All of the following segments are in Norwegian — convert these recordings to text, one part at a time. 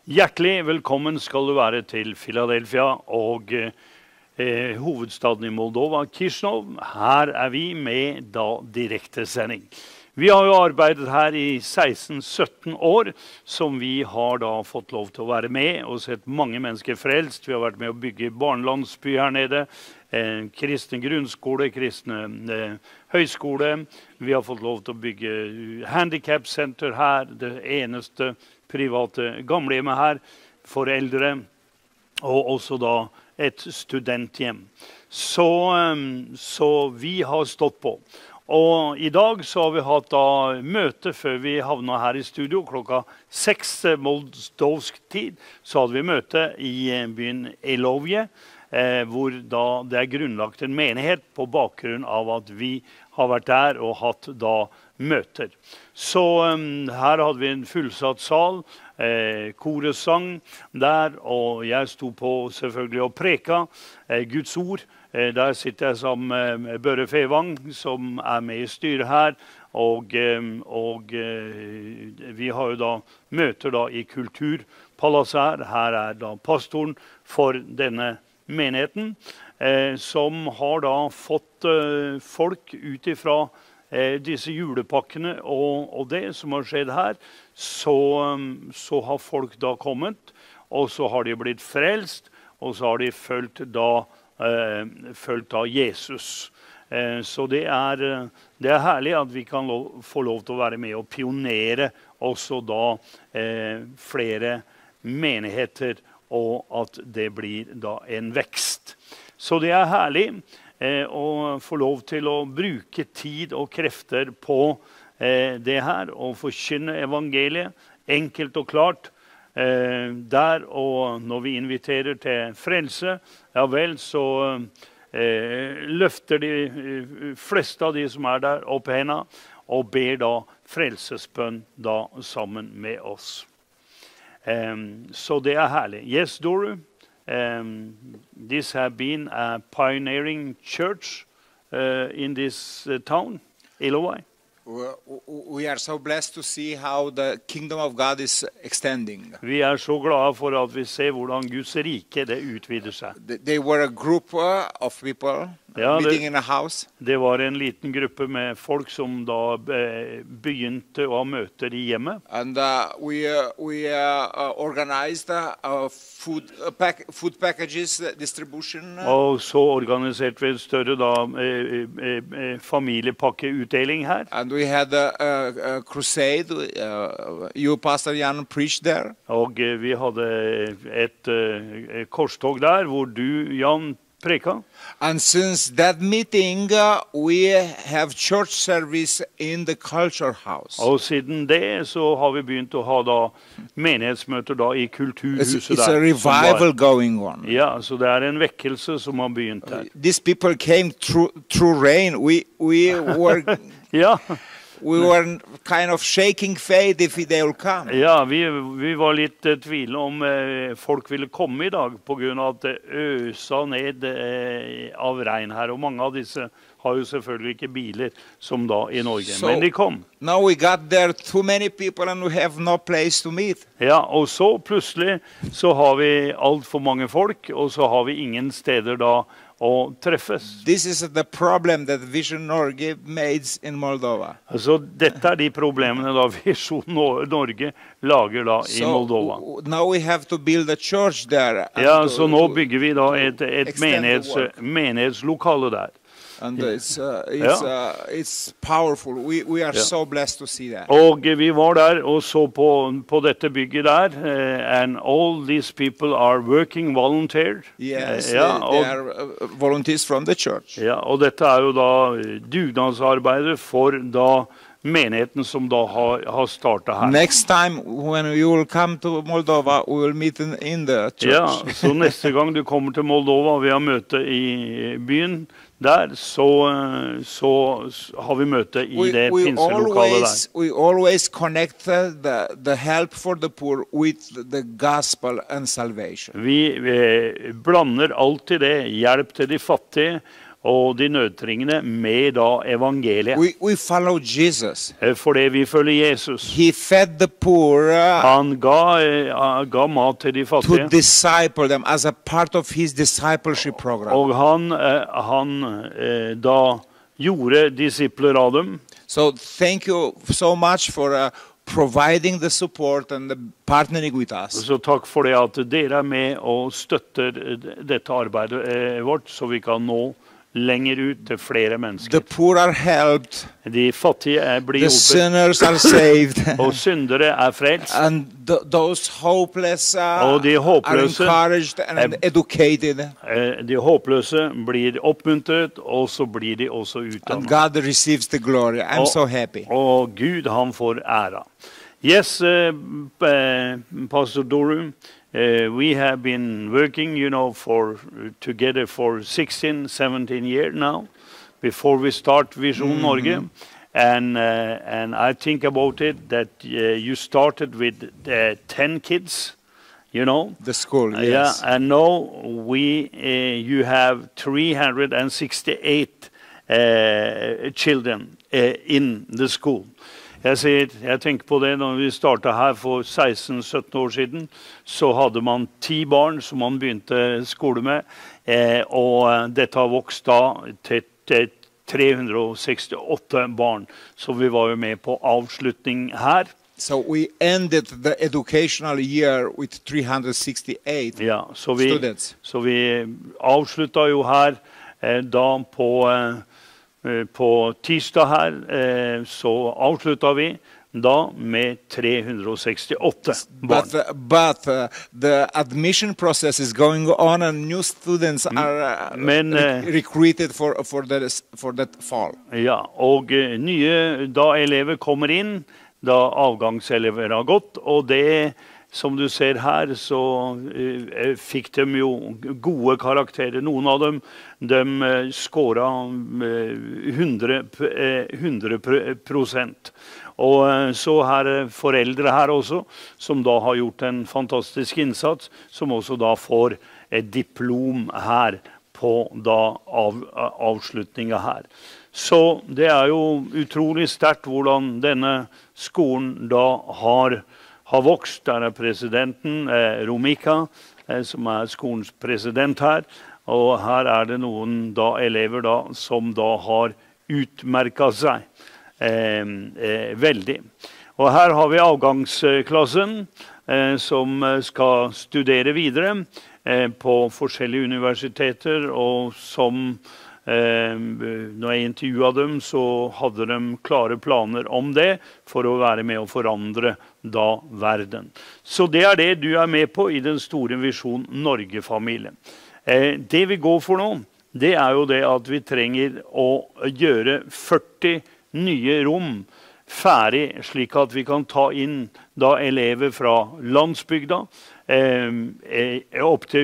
Hjertelig velkommen skal du være til Philadelphia og hovedstaden i Moldova, Kishinev. Her vi med da direktesending. Vi har jo arbeidet her i 16-17 år, som vi har da fått lov til å være med og sett mange mennesker frelst. Vi har vært med å bygge barnelandsby her nede, kristne grunnskole, kristne høyskole. Vi har fått lov til å bygge handicap-senter her, det eneste private gamlehjemmet her for eldre, og også da et studenthjem. Så vi har stått på. Og i dag så har vi hatt da møte før vi havnet her i studio. Klokka 6 moldovsk tid så hadde vi møte i byen Elovje, hvor da det grunnlagt en menighet på bakgrunn av at vi har vært der og hatt da møter. Så her hadde vi en fullsatt sal, koresang der, og jeg sto på selvfølgelig og preka Guds ord. Der sitter jeg sammen med Børre Fevang, som med i styret her, og vi har jo da møter da i Kulturpalasset her. Her da pastoren for denne menigheten, som har da fått folk ut ifra disse julepakkene og det som har skjedd her, så har folk da kommet, og så har de blitt frelst, og så har de fulgt da Jesus. Så det herlig at vi kan få lov til å være med og pionere også da flere menigheter, og at det blir da en vekst. Så det herlig å få lov til å bruke tid og krefter på det her, og forkynne evangeliet, enkelt og klart, der, og når vi inviterer til frelse, ja vel, så løfter de fleste av de som der opp hendene, og ber da frelsesbønn da sammen med oss. Så det herlig. Yes, Doru. This has been a pioneering church in this town, Elovje. We are so blessed to see how the kingdom of God is extending. Vi så glade for at vi ser hvordan Guds rike det utvider seg. They were a group of people meeting in a house. Det var en liten gruppe med folk som da begynte å ha møter i hjemmet. And we organized food packages distribution. Og så organiserte vi en større da familiepakkeutdeling her. And we had a crusade. You, Pastor Jan, preached there. Og vi hadde et korstog der, hvor du, Jan, preka. And since that meeting, we have church service in the culture house. Og siden det så har vi begynt å ha da menighetsmøter da i kulturhuset der. It's a revival going on. Ja, så det en vekkelse som har begynt her. These people came through rain. We were... Ja. We were kind of shaking faith if they will come. Ja, vi var litt tvile om folk ville komme i dag på grunn av at det øsa ned av regn her, og mange av disse har jo selvfølgelig ikke biler som da i Norge, men de kom. Now we got there too many people and we have no place to meet. Ja, og så plutselig så har vi alt for mange folk, og så har vi ingen steder da å treffes. This is the problem that Vision Norge made in Moldova. Altså, dette de problemene da Vision Norge lager da i Moldova. Now we have to build a church there. Ja, så nå bygger vi da et menighetslokale der. And it's powerful. We are so blessed to see that. Og vi var der og så på dette bygget der, and all these people are working volunteer. Yes, they are volunteers from the church. Ja, og dette jo da dugnadsarbeidet for da menigheten som da har startet her. Next time when you will come to Moldova, we will meet in the church. Ja, så neste gang du kommer til Moldova, vi har møte i byen der, så har vi møte i det pinselokalet der. We always connect the help for the poor with the gospel and salvation. Vi blander alltid det, hjelp til de fattige, og de nødtrengende med da evangeliet. We follow Jesus. Fordi vi følger Jesus. He fed the poor Han ga mat til de to fattige, disciple them as a part of his discipleship program. og han da gjorde disipler av dem. So thank you so much for providing the support and partnering with us. Så takk for det at dere med og støtter dette arbeidet vårt, så vi kan nå lenger ut til flere The mennesker. poor are helped, De fattige blir the hjulpet, sinners are saved, og syndere frelst. and those hopeless Og de are håpløse encouraged and educated, De håpløse blir oppmuntret, og så blir de også and utdannet. God receives the glory. I'm so happy. Og Gud, han får æra. Yes, Pastor Doru, we have been working, together for 16, 17 years now, before we start Vision Norge. And I think about it that you started with 10 kids, The school, Yeah, yes. and now you have 368 children in the school. Jeg tenker på det, når vi startet her for 16-17 år siden, så hadde man 10 barn som man begynte skole med, og dette har vokst da til 368 barn. Så vi var jo med på avslutning her. So we ended the educational year with 368 Ja, students. så vi avslutta jo her da på tirsdag her, så avslutta vi da med 368 barn. But the admission process is going on, and new students are recruited for that fall. Ja, og nye da elever kommer inn, da avgangselever har gått, og det som du ser her, så fikk de jo gode karakterer. Noen av dem, de skåret 100%. Og så er foreldre her også, som da har gjort en fantastisk innsats, som også da får et diplom her på da avslutningen her. Så det er jo utrolig sterkt hvordan denne skolen da har vokst. Der er presidenten, Romika, som er skolens president her. Og her er det noen da elever da, som da har utmerket seg veldig. Og her har vi avgangsklassen som skal studere videre på forskjellige universiteter, og som når jeg intervjuet dem, så hadde de klare planer om det for å være med å forandre da verden. Så det er det du er med på i den store Visjon Norge-familien. Det vi går for nå, det er jo det at vi trenger å gjøre 40 nye rom ferdig, slik at vi kan ta inn da elever fra landsbygda, opp til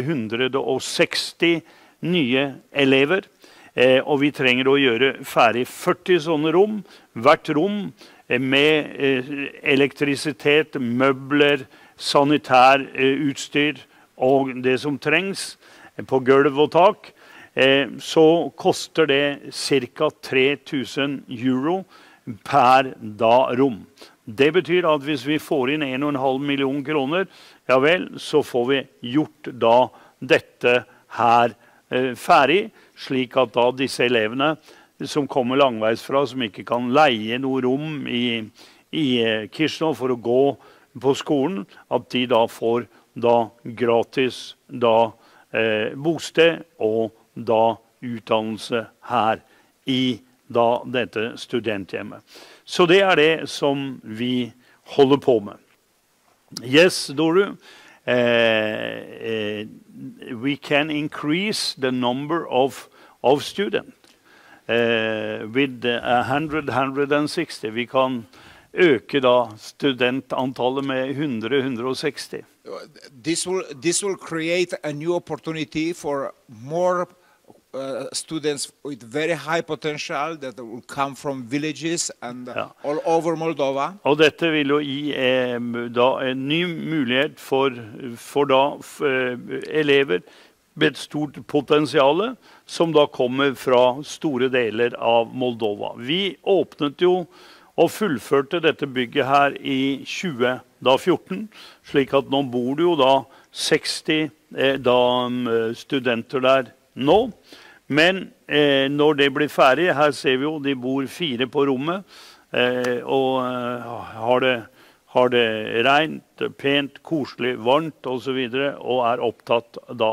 160 nye elever. Og vi trenger å gjøre ferdig 40 sånne rom, hvert rom med elektrisitet, møbler, sanitær utstyr og det som trengs på gulv og tak. Så koster det ca. 3000 euro per da rom. Det betyr at hvis vi får inn 1,5 million kroner, ja vel, så får vi gjort da dette her ferdig, slik at da disse elevene som kommer langveis fra, som ikke kan leie noe rom i Kishnov for å gå på skolen, at de da får da gratis da bosted og da utdannelse her i da dette studenthjemmet. Så det er det som vi holder på med. Yes, Doru. We can increase the number of students with 160. Vi kan øke da studentantallet med 160. This will create a new opportunity for more students with very high potential that will come from villages and all over Moldova. Og dette vil jo gi da en ny mulighet for da elever et stort potensial som da kommer fra store deler av Moldova. Vi åpnet jo og fullførte dette bygget her i 2014, slik at nå bor det jo da 60 studenter der nå. Men når det blir ferdig, her ser vi jo de bor 4 på rommet, og har det rent, pent, koselig, varmt og så videre, og opptatt da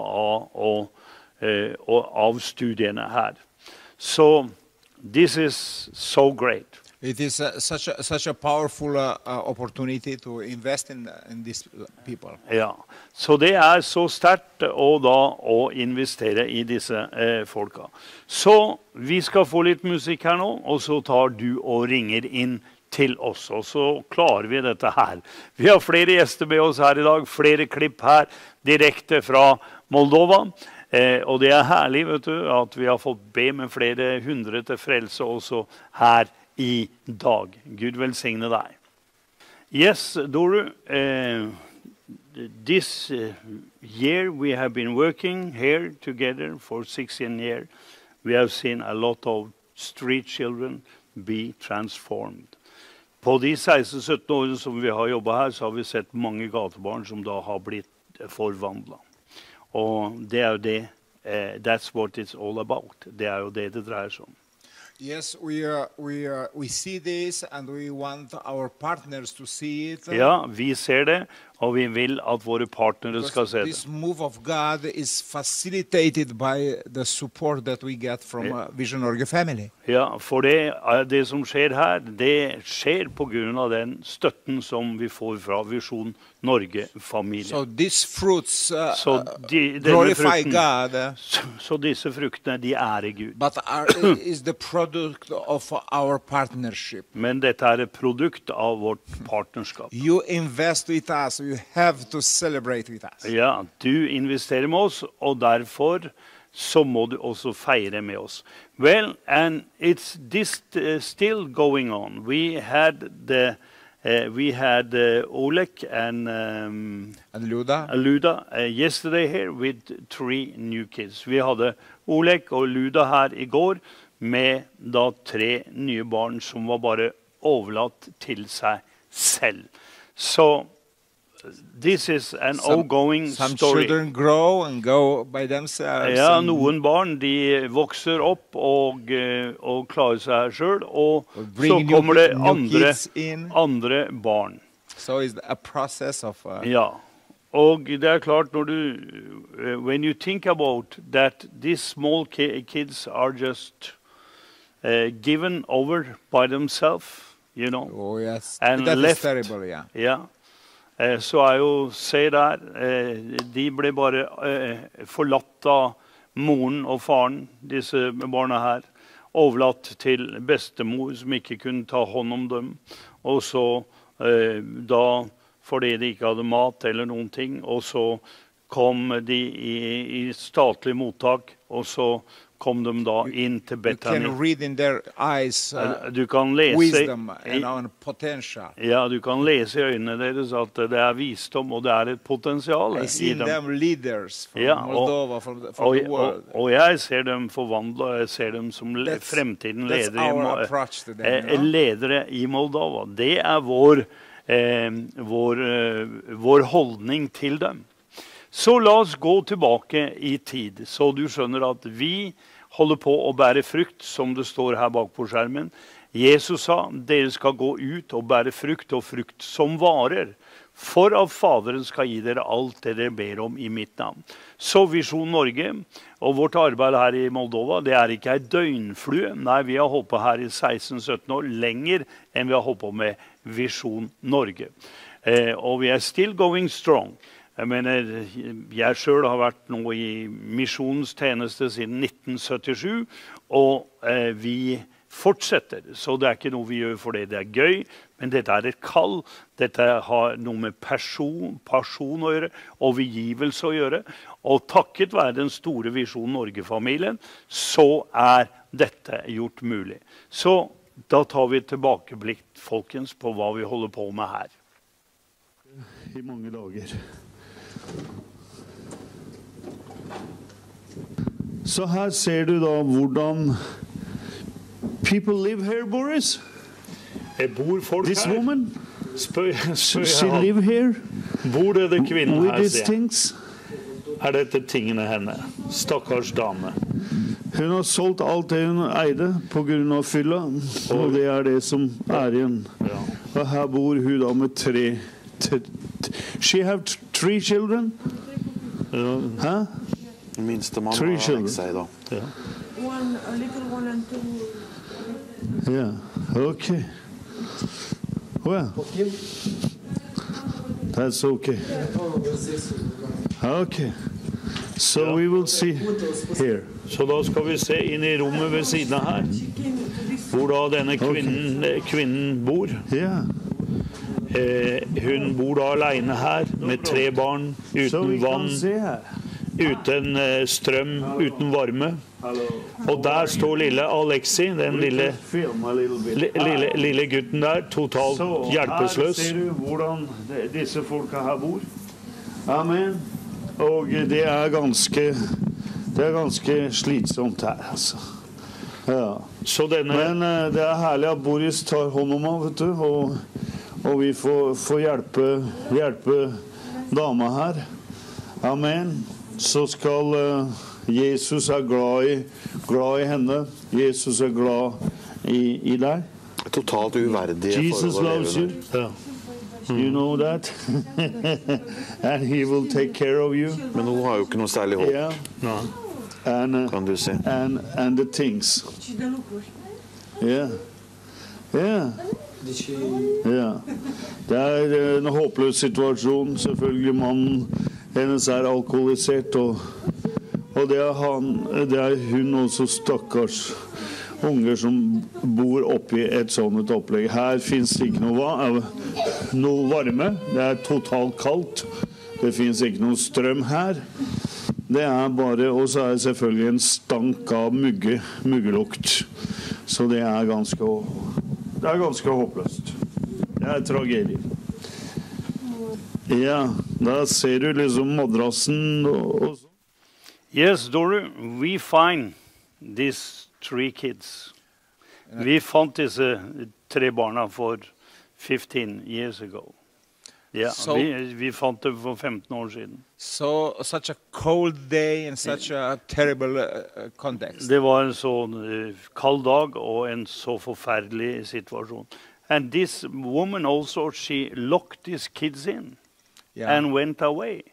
av studiene her. So this is so great. It is such a powerful opportunity to invest in these people. Ja, så det så sterkt å investere i disse folka. Så vi skal få litt musikk her nå, og så tar du og ringer inn til oss, og så klarer vi dette her. Vi har flere gjester med oss her i dag, flere klipp her, direkte fra Moldova. Og det herlig, vet du, at vi har fått be med flere hundre til frelse også her i dag. Gud velsigne deg. Yes, Doru, this year we have been working here together for 16 years. We have seen a lot of street children be transformed. På de 16-17 årene som vi har jobbet her, så har vi sett mange gatebarn som da har blitt forvandlet. Og det jo det, that's what it's all about. Det jo det dreier seg om. Yes, we see this and we want our partners to see it. Ja, vi ser det, og vi vil at våre partnere skal se det. This move of God is facilitated by the support that we get from Vision Norge family. Ja, for det som skjer her, det skjer på grunn av den støtten som vi får fra Vision Norge-familien. So these fruits glorify God. Så disse fruktene, de Gud. But is the product of our partnership. Men dette et produkt av vårt partnerskap. You invest with us, you have to celebrate with us. Ja, du investerer med oss, og derfor så må du også feire med oss. Well, and it's this still going on. We had Oleg and Luda yesterday here with 3 new kids. Vi hadde Oleg og Luda her i går med da 3 nye barn som var bare overlatt til seg selv. Så this is an ongoing some story. Children grow and go by themselves. Ja, noen barn de vokser opp og klarer seg selv, og så kommer det andre barn. So it's a process of Ja, og det klart når du when you think about that these small kids are just given over by themselves, you know. Oh yes, and that left, is terrible, yeah. Ja. Så jo se der, de ble bare forlatt av moren og faren, disse barna her, overlatt til bestemor som ikke kunne ta hånd om dem, og så da, fordi de ikke hadde mat eller noen ting, og så kom de i statlig mottak, og så kom de da inn til Bethany. You can read in their eyes du kan lese, wisdom and potential. Ja, du kan lese i øynene deres at det visdom, og det et potensial I see i dem. them leaders from Ja, Moldova, from the world. Og jeg ser dem forvandlet, jeg ser dem som fremtiden ledere i Moldova. Det vår holdning til dem. Så la oss gå tilbake i tid, så du skjønner at vi holder på å bære frukt, som det står her bak på skjermen. Jesus sa, dere skal gå ut og bære frukt, og frukt som varer, for at Faderen skal gi dere alt det dere ber om i mitt navn. Så Vision Norge, og vårt arbeid her i Moldova, det ikke en døgnflue. Nei, vi har holdt på her i 16-17 år, lenger enn vi har holdt på med Vision Norge. Og vi still going strong. Jeg mener, jeg selv har vært nå i misjonstjeneste siden 1977, og vi fortsetter. Så det ikke noe vi gjør fordi det gøy, men dette et kall. Dette har noe med passion å gjøre, og begivelse å gjøre. Og takket være den store Vision Norge-familien, så dette gjort mulig. Så da tar vi et tilbakeblikk, folkens, på hva vi holder på med her. I mange dager. Så her ser du da hvordan people live here, Boris. Bor folk This her? woman, Spør she jeg live here Bor det kvinnen with her, these sier jeg. things. Dette tingene henne? Stakkars dame. Hun har solgt alt det hun eide på grunn av fylla, og det det som igjen. Ja. Og her bor hun da med tre. She have 3 children? Hæ? Minstemann 3 children. seg da. Ja. One, a little one and 2. Yeah, okay. Well, that's okay. Okay. So we will see here. Så da skal vi se inn i rommet ved siden av her, hvor da denne kvinnen bor. Yeah. Hun bor da alene her med 3 barn, So we uten can vann, see her. uten strøm, uten varme. Og der står lille Alexi, den lille, Film a little bit. lille gutten der, totalt Så her hjelpeløs. ser du hvordan disse folka her bor. Amen. Og det ganske slitsomt her, altså. Ja. Så denne, Men det herlig at Boris tar hånd om ham, vet du, og vi får hjelpe dama her. Amen. Så skal Jesus glad i henne. Jesus glad i deg. Totalt uverdige Jesus forhold å loves leve you. med. ja. You know that? And he will take care of you. Men hun har jo ikke noe særlig håp, Yeah. Nei. And, kan du si. and the things. Yeah. Yeah. Ja. Det en håpløs situasjon. Selvfølgelig mannen hennes alkoholisert, og det hun også, stakkars unger som bor oppi et sånt opplegg. Her finnes det ikke noe varme. Det totalt kaldt. Det finnes ikke noe strøm her. Det bare, og så det selvfølgelig en stank av muggelukt. Så det ganske håpløst. Det tragedie. Ja, da ser du liksom madrassen og sånn. Yes, Doru, we find these 3 kids. Vi fant disse 3 barna for 15 years ago. Ja, So- vi fant dem for 15 år siden. So such a cold day in such a terrible context. Det var en sånn kald dag og en så forferdelig situasjon. And this woman also, she locked these kids in and went away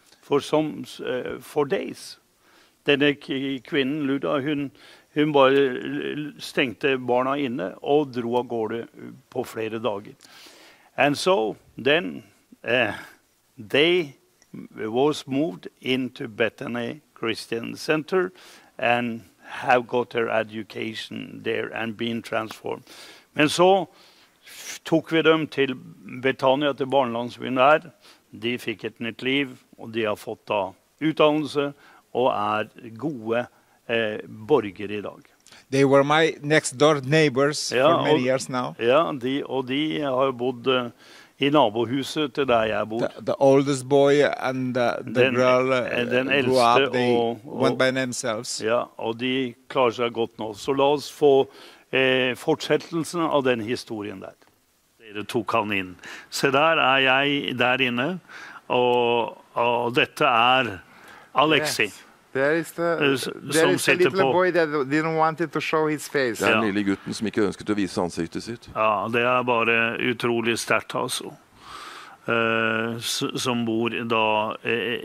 for days. Denne kvinnen, Luda, hun bare stengte barna inne og dro av gårde på flere dager. And so then they was moved into Bethany Christian Center and have got their education there and been transformed. Men så tok vi dem til Betania, til barnelandsbyen der. De fikk et nytt liv, og de har fått da utdannelse og gode borgere i dag. They were my next door neighbors Ja, for many years now. Ja, de har bodd i nabohuset til der jeg bor. The oldest boy and the girl den grew up. eldste They went by themselves. Ja, og de klarer seg godt nå. Så la oss få fortsettelsen av den historien der. Dere tok han inn. Se, der jeg der inne, og dette Alexi. Yes. There is som a sitter little på. boy that didn't want to show his face. Det Ja. den lille gutten som ikke ønsket å vise ansiktet sitt. Ja, det bare utrolig sterkt, altså. Som bor da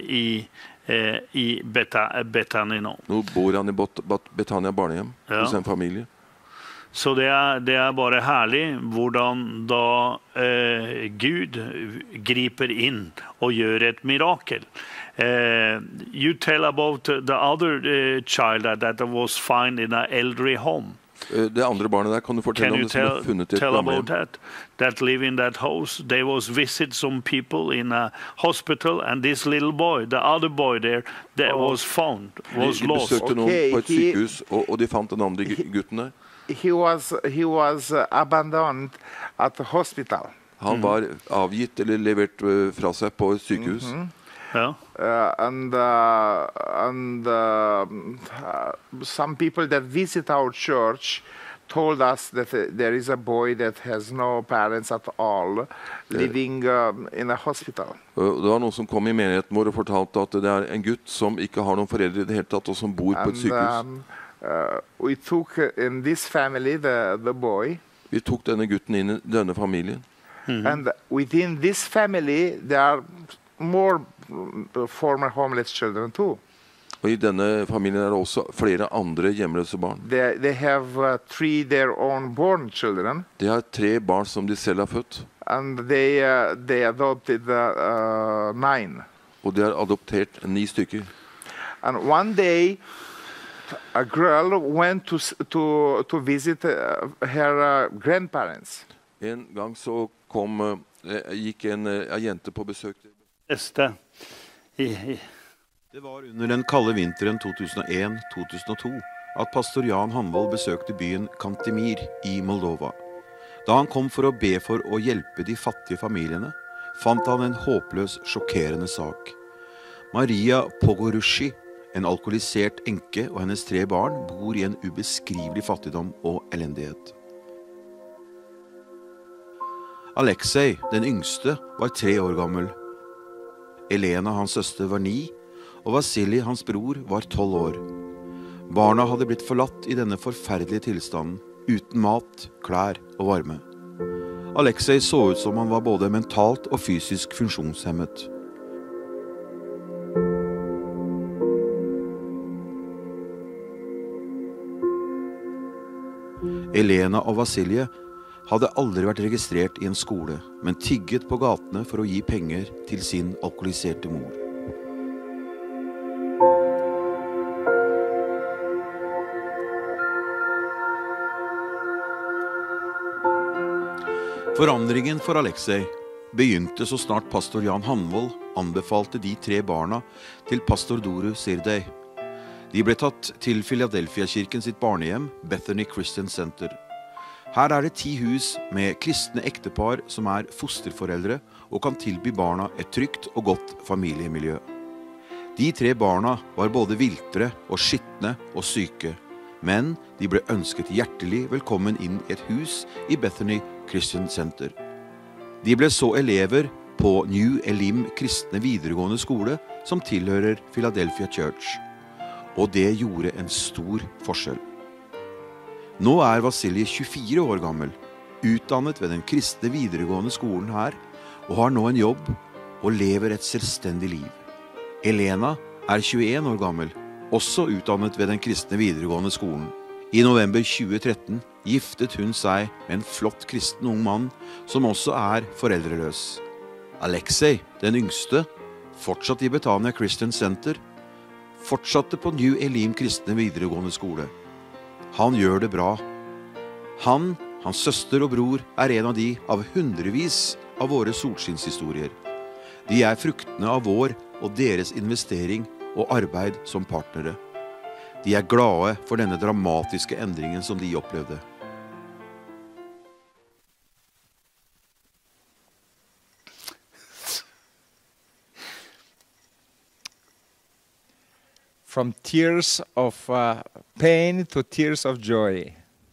i Bethany nå. Nå bor han i Betania barnehjem Ja. hos en familie. Så det bare herlig hvordan da Gud griper inn og gjør et mirakel. You tell about the other child that was found in an elderly home. Det andre barnet der kan du fortelle Can om you det som er funnet i et tell about gamlehjem. that live in that house? They was visit some people in a hospital, and this little boy, the other boy there, that was found, was De lost. besøkte noen Okay, på et sykehus, og de fant den andre gutten der. He was abandoned at the hospital. Han var avgitt eller levert fra seg på et sykehus. Ja. And some people that visit our church told us that there is a boy that has no parents at all, living in a hospital. Det var noen som kom i menigheten vår og fortalte at det en gutt som ikke har noen foreldre i det hele tatt, og som bor på et sykehus. We took in this family the boy. Vi tok denne gutten inn i denne familien. And within this family, there are more former homeless children too. Og i denne familien det også flere andre hjemløse barn. They have 3 their own born children. De har 3 barn som de selv har født. And they adopted 9. Og de har adoptert 9 stykker. And one day, a girl went to visit her grandparents. En gang så gikk en jente på besøk. Det var under den kalde vinteren 2001-2002 at pastor Jan Hanvold besøkte byen Kantemir i Moldova. Da han kom for å be for å hjelpe de fattige familiene, fant han en håpløs, sjokkerende sak. Maria Pogorushi, en alkoholisert enke og hennes 3 barn, bor i en ubeskrivelig fattigdom og elendighet. Alexei, den yngste, var 3 år gammel. Elena, hans søster, var 9, og Vasili, hans bror, var 12 år. Barna hadde blitt forlatt i denne forferdelige tilstanden, uten mat, klær og varme. Alexei så ut som han var både mentalt og fysisk funksjonshemmet. Elena og Vasili hadde aldri vært registrert i en skole, men tigget på gatene for å gi penger til sin alkoholiserte mor. Forandringen for Alexei begynte så snart pastor Jan Hanvold anbefalte de 3 barna til pastor Doru Sirdey. De ble tatt til Philadelphia-kirken sitt barnehjem, Bethany Christian Center. Her det 10 hus med kristne ektepar som fosterforeldre og kan tilby barna et trygt og godt familiemiljø. De 3 barna var både viltre og skitne og syke, men de ble ønsket hjertelig velkommen inn i et hus i Bethany Christian Center. De ble så elever på New Elim kristne videregående skole som tilhører Philadelphia Church. Og det gjorde en stor forskjell. Nå Vasili 24 år gammel, utdannet ved den kristne videregående skolen her, og har nå en jobb og lever et selvstendig liv. Elena 21 år gammel, også utdannet ved den kristne videregående skolen. I november 2013 giftet hun seg med en flott kristen ung mann som også foreldreløs. Alexei, den yngste, fortsatt i Betania Christian Center, fortsatte på New Elim kristne videregående skole. Han gjør det bra. Han, hans søster og bror en av de av hundrevis av våre solskinnshistorier. De fruktene av vår og deres investering og arbeid som partnere. De glade for denne dramatiske endringen som de opplevde. From tears of pain to tears of joy.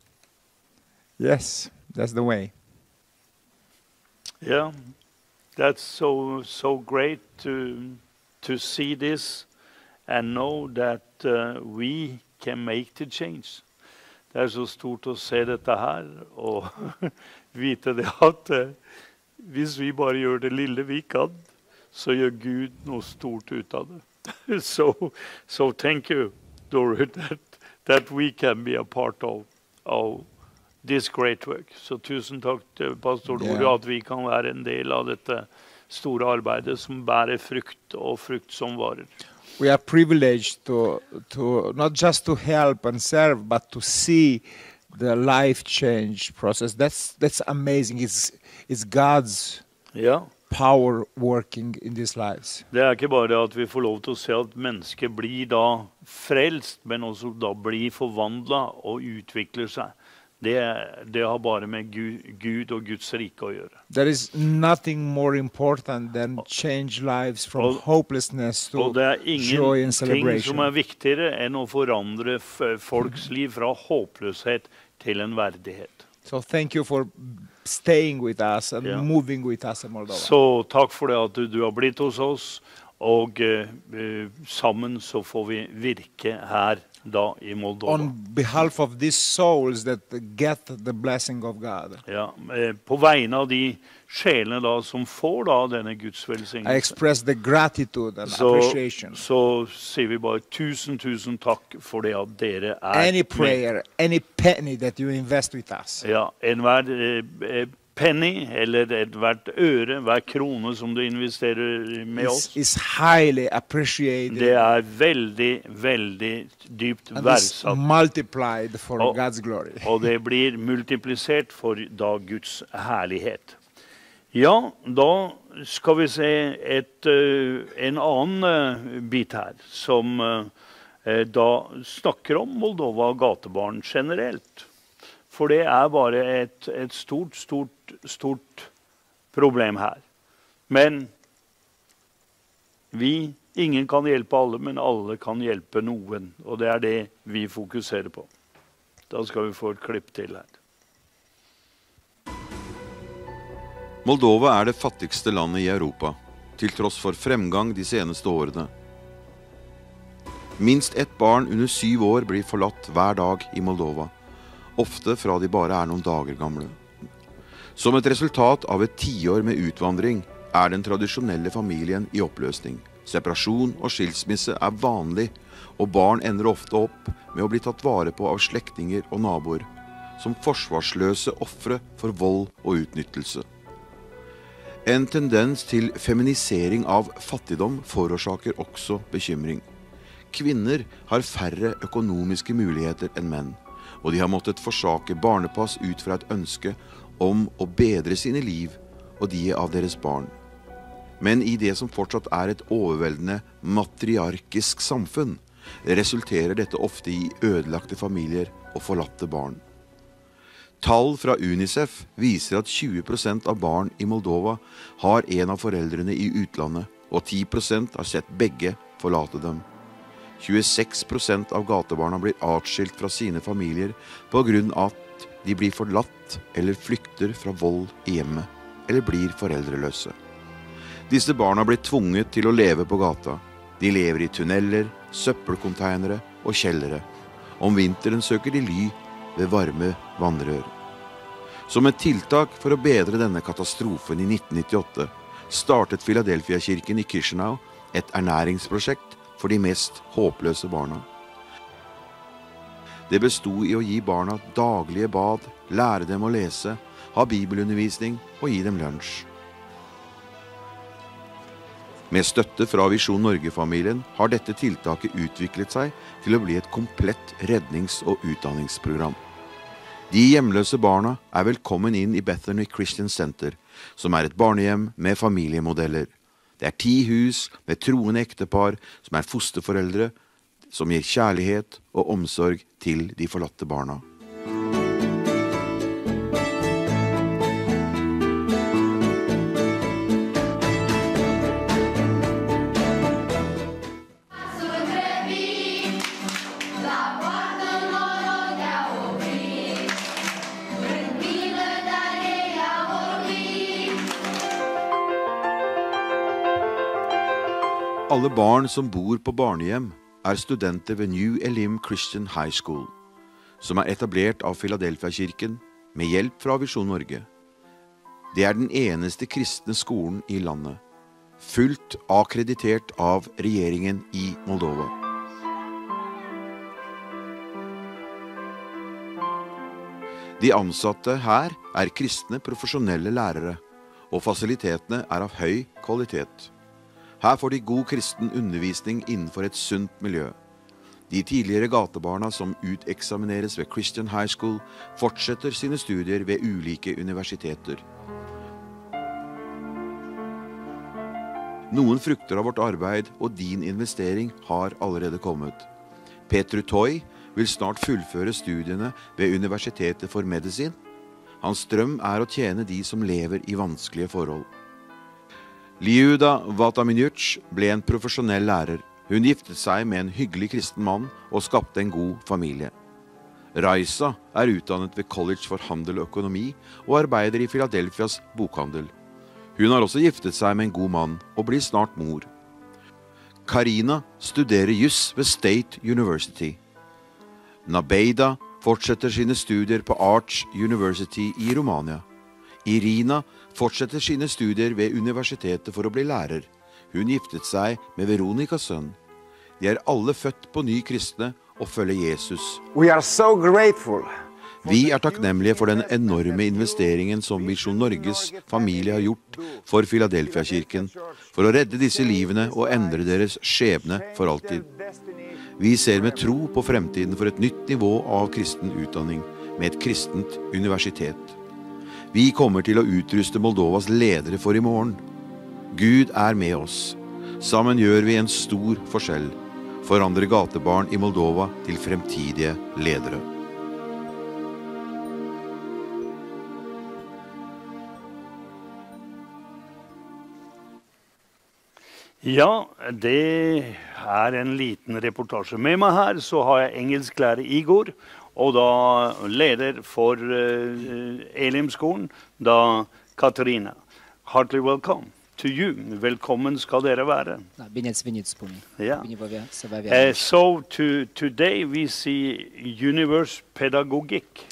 Yes, that's the way. Yeah, that's so great to see this and know that we can make the change. Det så stort å se dette her og vite det at hvis vi bare gjør det lille vi kan, så gjør Gud noe stort ut av det. So thank you, Doru, that we can be a part of this great work. Så tusen takk til pastor Doru at vi kan være en del av dette store arbeidet som bærer frukt og frukt som varer. We are privileged to not just to help and serve, but to see the life change process. That's amazing. It's God's power working in these lives. Det ikke bare at vi får lov til å se at mennesker blir da frelst, men også da blir forvandlet og utvikler seg. det har bare med Gud og Guds rike å gjøre. There is nothing more important than change lives from hopelessness to Og det joy and ingenting celebration. som viktigere enn å forandre folks liv fra håpløshet til en verdighet. So thank you for staying with us and Ja. moving with us in Moldova. Så takk for det at du har blitt hos oss, og sammen så får vi virke her da i Moldova. On behalf of these souls that get the blessing of God, Ja, på vegne av de sjelene da som får da denne Guds I velsignelse. express the gratitude and appreciation. Så sier vi bare tusen takk for det at dere Any med. prayer, any penny that you invest with us, Ja, enhver penny eller hvert øre, hver krone som du investerer med oss, is highly appreciated det veldig dypt and is verdsatt. multiplied for Og- God's glory. Og det blir multiplisert for da Guds herlighet. Ja, da skal vi se en annen bit her, som da snakker om Moldova og gatebarn generelt. For det bare et stort problem her. Men ingen kan hjelpe alle, men alle kan hjelpe noen. Og det det vi fokuserer på. Da skal vi få et klipp til her. Moldova det fattigste landet i Europa, til tross for fremgang de seneste årene. Minst ett barn under 7 år blir forlatt hver dag i Moldova, ofte fra de bare noen dager gamle. Som et resultat av et 10 år med utvandring den tradisjonelle familien i oppløsning. Separasjon og skilsmisse vanlig, og barn ender ofte opp med å bli tatt vare på av slektninger og naboer, som forsvarsløse ofre for vold og utnyttelse. En tendens til feminisering av fattigdom forårsaker også bekymring. Kvinner har færre økonomiske muligheter enn menn, og de har måttet forsake barnepass ut fra et ønske om å bedre sine liv og de av deres barn. Men i det som fortsatt et overveldende matriarkisk samfunn, resulterer dette ofte i ødelagte familier og forlatte barn. Tall fra UNICEF viser at 20% av barn i Moldova har en av foreldrene i utlandet, og 10% har sett begge forlate dem. 26% av gatebarna blir atskilt fra sine familier på grunn av at de blir forlatt eller flykter fra vold i hjemmet, eller blir foreldreløse. Disse barna blir tvunget til å leve på gata. De lever i tunneler, søppelkonteinere og kjellere. Om vinteren søker de ly ved varme vannrør. Som et tiltak for å bedre denne katastrofen i 1998 startet Philadelphia-kirken i Chisinau et ernæringsprosjekt for de mest håpløse barna. Det bestod i å gi barna daglige bad, lære dem å lese, ha bibelundervisning og gi dem lunsj. Med støtte fra Visjon Norge-familien har dette tiltaket utviklet seg til å bli et komplett rednings- og utdanningsprogram. De hjemløse barna velkommen inn i Bethany Christian Center, som et barnehjem med familiemodeller. Det 10 hus med troende ektepar som fosterforeldre, som gir kjærlighet og omsorg til de forlatte barna. Alle barn som bor på barnehjem studenter ved New Elim Christian High School, som etablert av Philadelphia-kirken med hjelp fra Visjon Norge. Det den eneste kristne skolen i landet, fullt akkreditert av regjeringen i Moldova. De ansatte her kristne profesjonelle lærere, og fasilitetene av høy kvalitet. Her får de god kristen undervisning innenfor et sunt miljø. De tidligere gatebarna som uteksamineres ved Christian High School fortsetter sine studier ved ulike universiteter. Noen frukter av vårt arbeid og din investering har allerede kommet. Petru Toy vil snart fullføre studiene ved Universitetet for medisin. Hans drøm å tjene de som lever i vanskelige forhold. Liuda Vataminyuc ble en profesjonell lærer. Hun giftet seg med en hyggelig kristen mann og skapte en god familie. Raisa utdannet ved College for handel og økonomi og arbeider i Philadelphias bokhandel. Hun har også giftet seg med en god mann og blir snart mor. Karina studerer juss ved State University. Nabeida fortsetter sine studier på Arts University i Romania. Irina fortsetter sine studier ved universitetet for å bli lærer. Hun giftet seg med Veronikas sønn. De alle født på ny kristne og følger Jesus. We are so grateful. Vi takknemlige for den enorme investeringen som Visjon Norges familie har gjort for Philadelphia-kirken, for å redde disse livene og endre deres skjebne for alltid. Vi ser med tro på fremtiden for et nytt nivå av kristen utdanning, med et kristent universitet. Vi kommer til å utruste Moldovas ledere for i morgen. Gud med oss. Sammen gjør vi en stor forskjell. Forandre gatebarn i Moldova til fremtidige ledere. Ja, det en liten reportasje. Med meg her så har jeg engelsklærer Igor, og da leder for Elimskolen, da Katarina. Heartily welcome to you. Velkommen skal dere være. Yeah. So today we see universe pedagogic.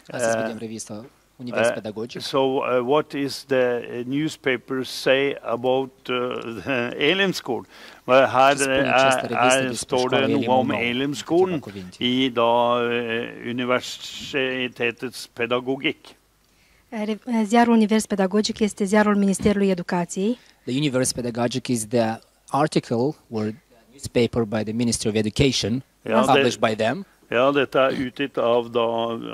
So what is the newspaper say about the Elimskolen? Her står det noe om Elimskolen i da universitetets pedagogikk. Ziarul Univers Pedagogic este ziarul Ministerului Educației. The Univers Pedagogic is the article or newspaper by the Ministry of Education, published by them. Ja, dette utgitt av da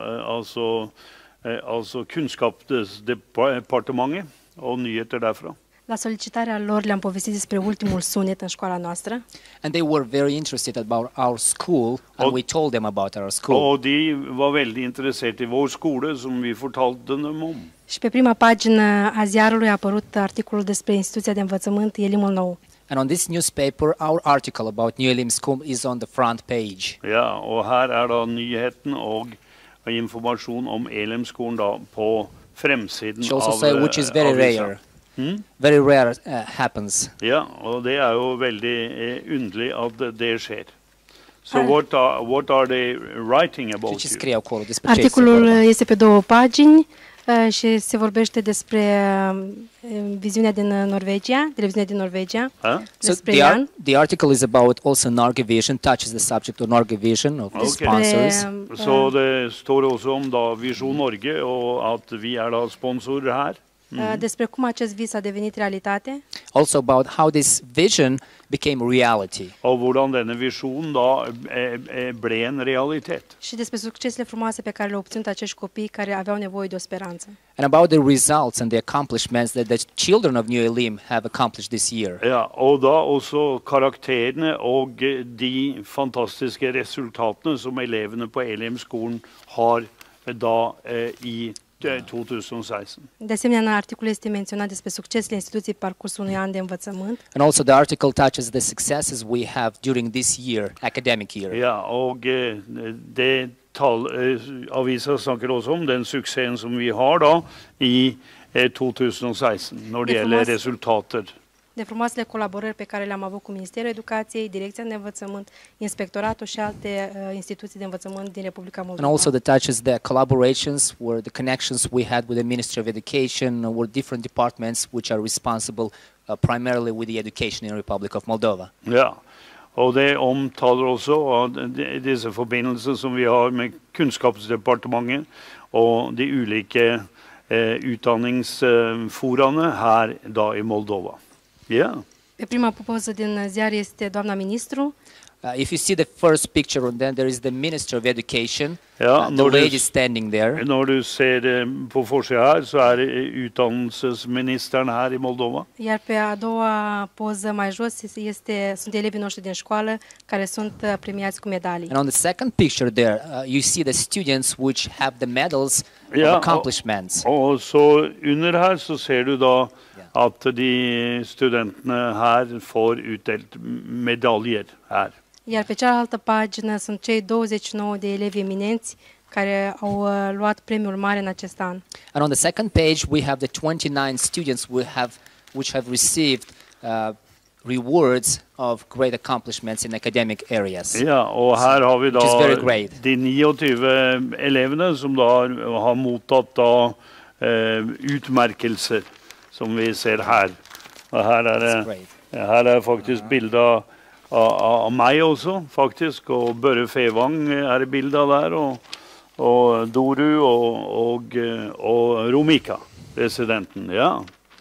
altså Kunnskapsdepartementet og nyheter derfra. La solicitarea lor le-am povestit despre ultimul sunet în școala noastră. And they were very interested about our school, and we told them about our school. Og de var veldig interessert i vår skole, som vi fortalte dem om. Și pe prima pagină a ziarului a apărut articolul despre instituția de învățământ Elimul Nou. And on this newspaper, our article about New Elim School is on the front page. Ja, og her da nyheten og informasjon om Elimskolen da på fremsiden av avisa. Which is very rare. Very rare happens. Ja, og det jo veldig underlig at det skjer. So what are they writing about you? Articolul este pe 2 pagini și se vorbește despre viziunea din Norvegia, televiziunea din Norvegia. So the article is about also Norge Vision, touches the subject of Norge Vision, of the sponsors. Så det står også om da Visjon Norge og at vi da sponsorer her. Despre cum acest vis a devenit realitate. Also about how this vision became reality. Og hvordan denne visjonen da ble en realitet. Și despre succesele frumoase pe care le-au obținut acești copii care aveau nevoie de o speranță. And about the results and the accomplishments that the children of New Elim have accomplished this year. Ja, og da også karakterene og de fantastiske resultatene som elevene på Elimskolen har da i 2016. De asemenea, în articol este menționat despre succesele instituției pe parcursul unui an de învățământ. And also the article touches the successes we have during this year, academic year. Ja, og det avisa snakker også om den suksessen som vi har da i 2016 når det gjelder resultater. De frumoasele colaborări pe care le-am avut cu Ministerul Educației, Direcția de Învățământ, Inspectoratul și alte instituții de învățământ din Republica Moldova. And also that touches the collaborations where the connections we had with the Ministry of Education were different departments which are responsible primarily with the education in the Republic of Moldova. Ja, og det omtaler også disse forbindelser som vi har med Kunnskapsdepartementet og de ulike utdanningsforaene her da i Moldova. Yeah. Pe prima poză din ziar este doamna ministru. If you see the first picture on them, there is the Minister of Education. Ja, the lady standing there. Når du ser på forsida her, så utdannelsesministeren her I Moldova. Iar pe a doua poză mai jos sunt elevii noștri din școală care sunt premiați cu medalii. And on the second picture there, you see the students which have the medals of accomplishments. Og så under her så ser du da at de studentene her får utdelt medaljer her. Iar pe cealaltă pagină sunt cei 29 de elevi eminenți care au luat premiul mare în acest an. And on the second page we have the 29 students which have received rewards of great accomplishments in academic areas. Ja, og her har vi da de 29 elevene som da har mottatt da utmerkelser, som vi ser her. Og her faktisk bilder av meg også, faktisk, og Børre Fevang I bildet der, og Doru og Romika, presidenten, ja.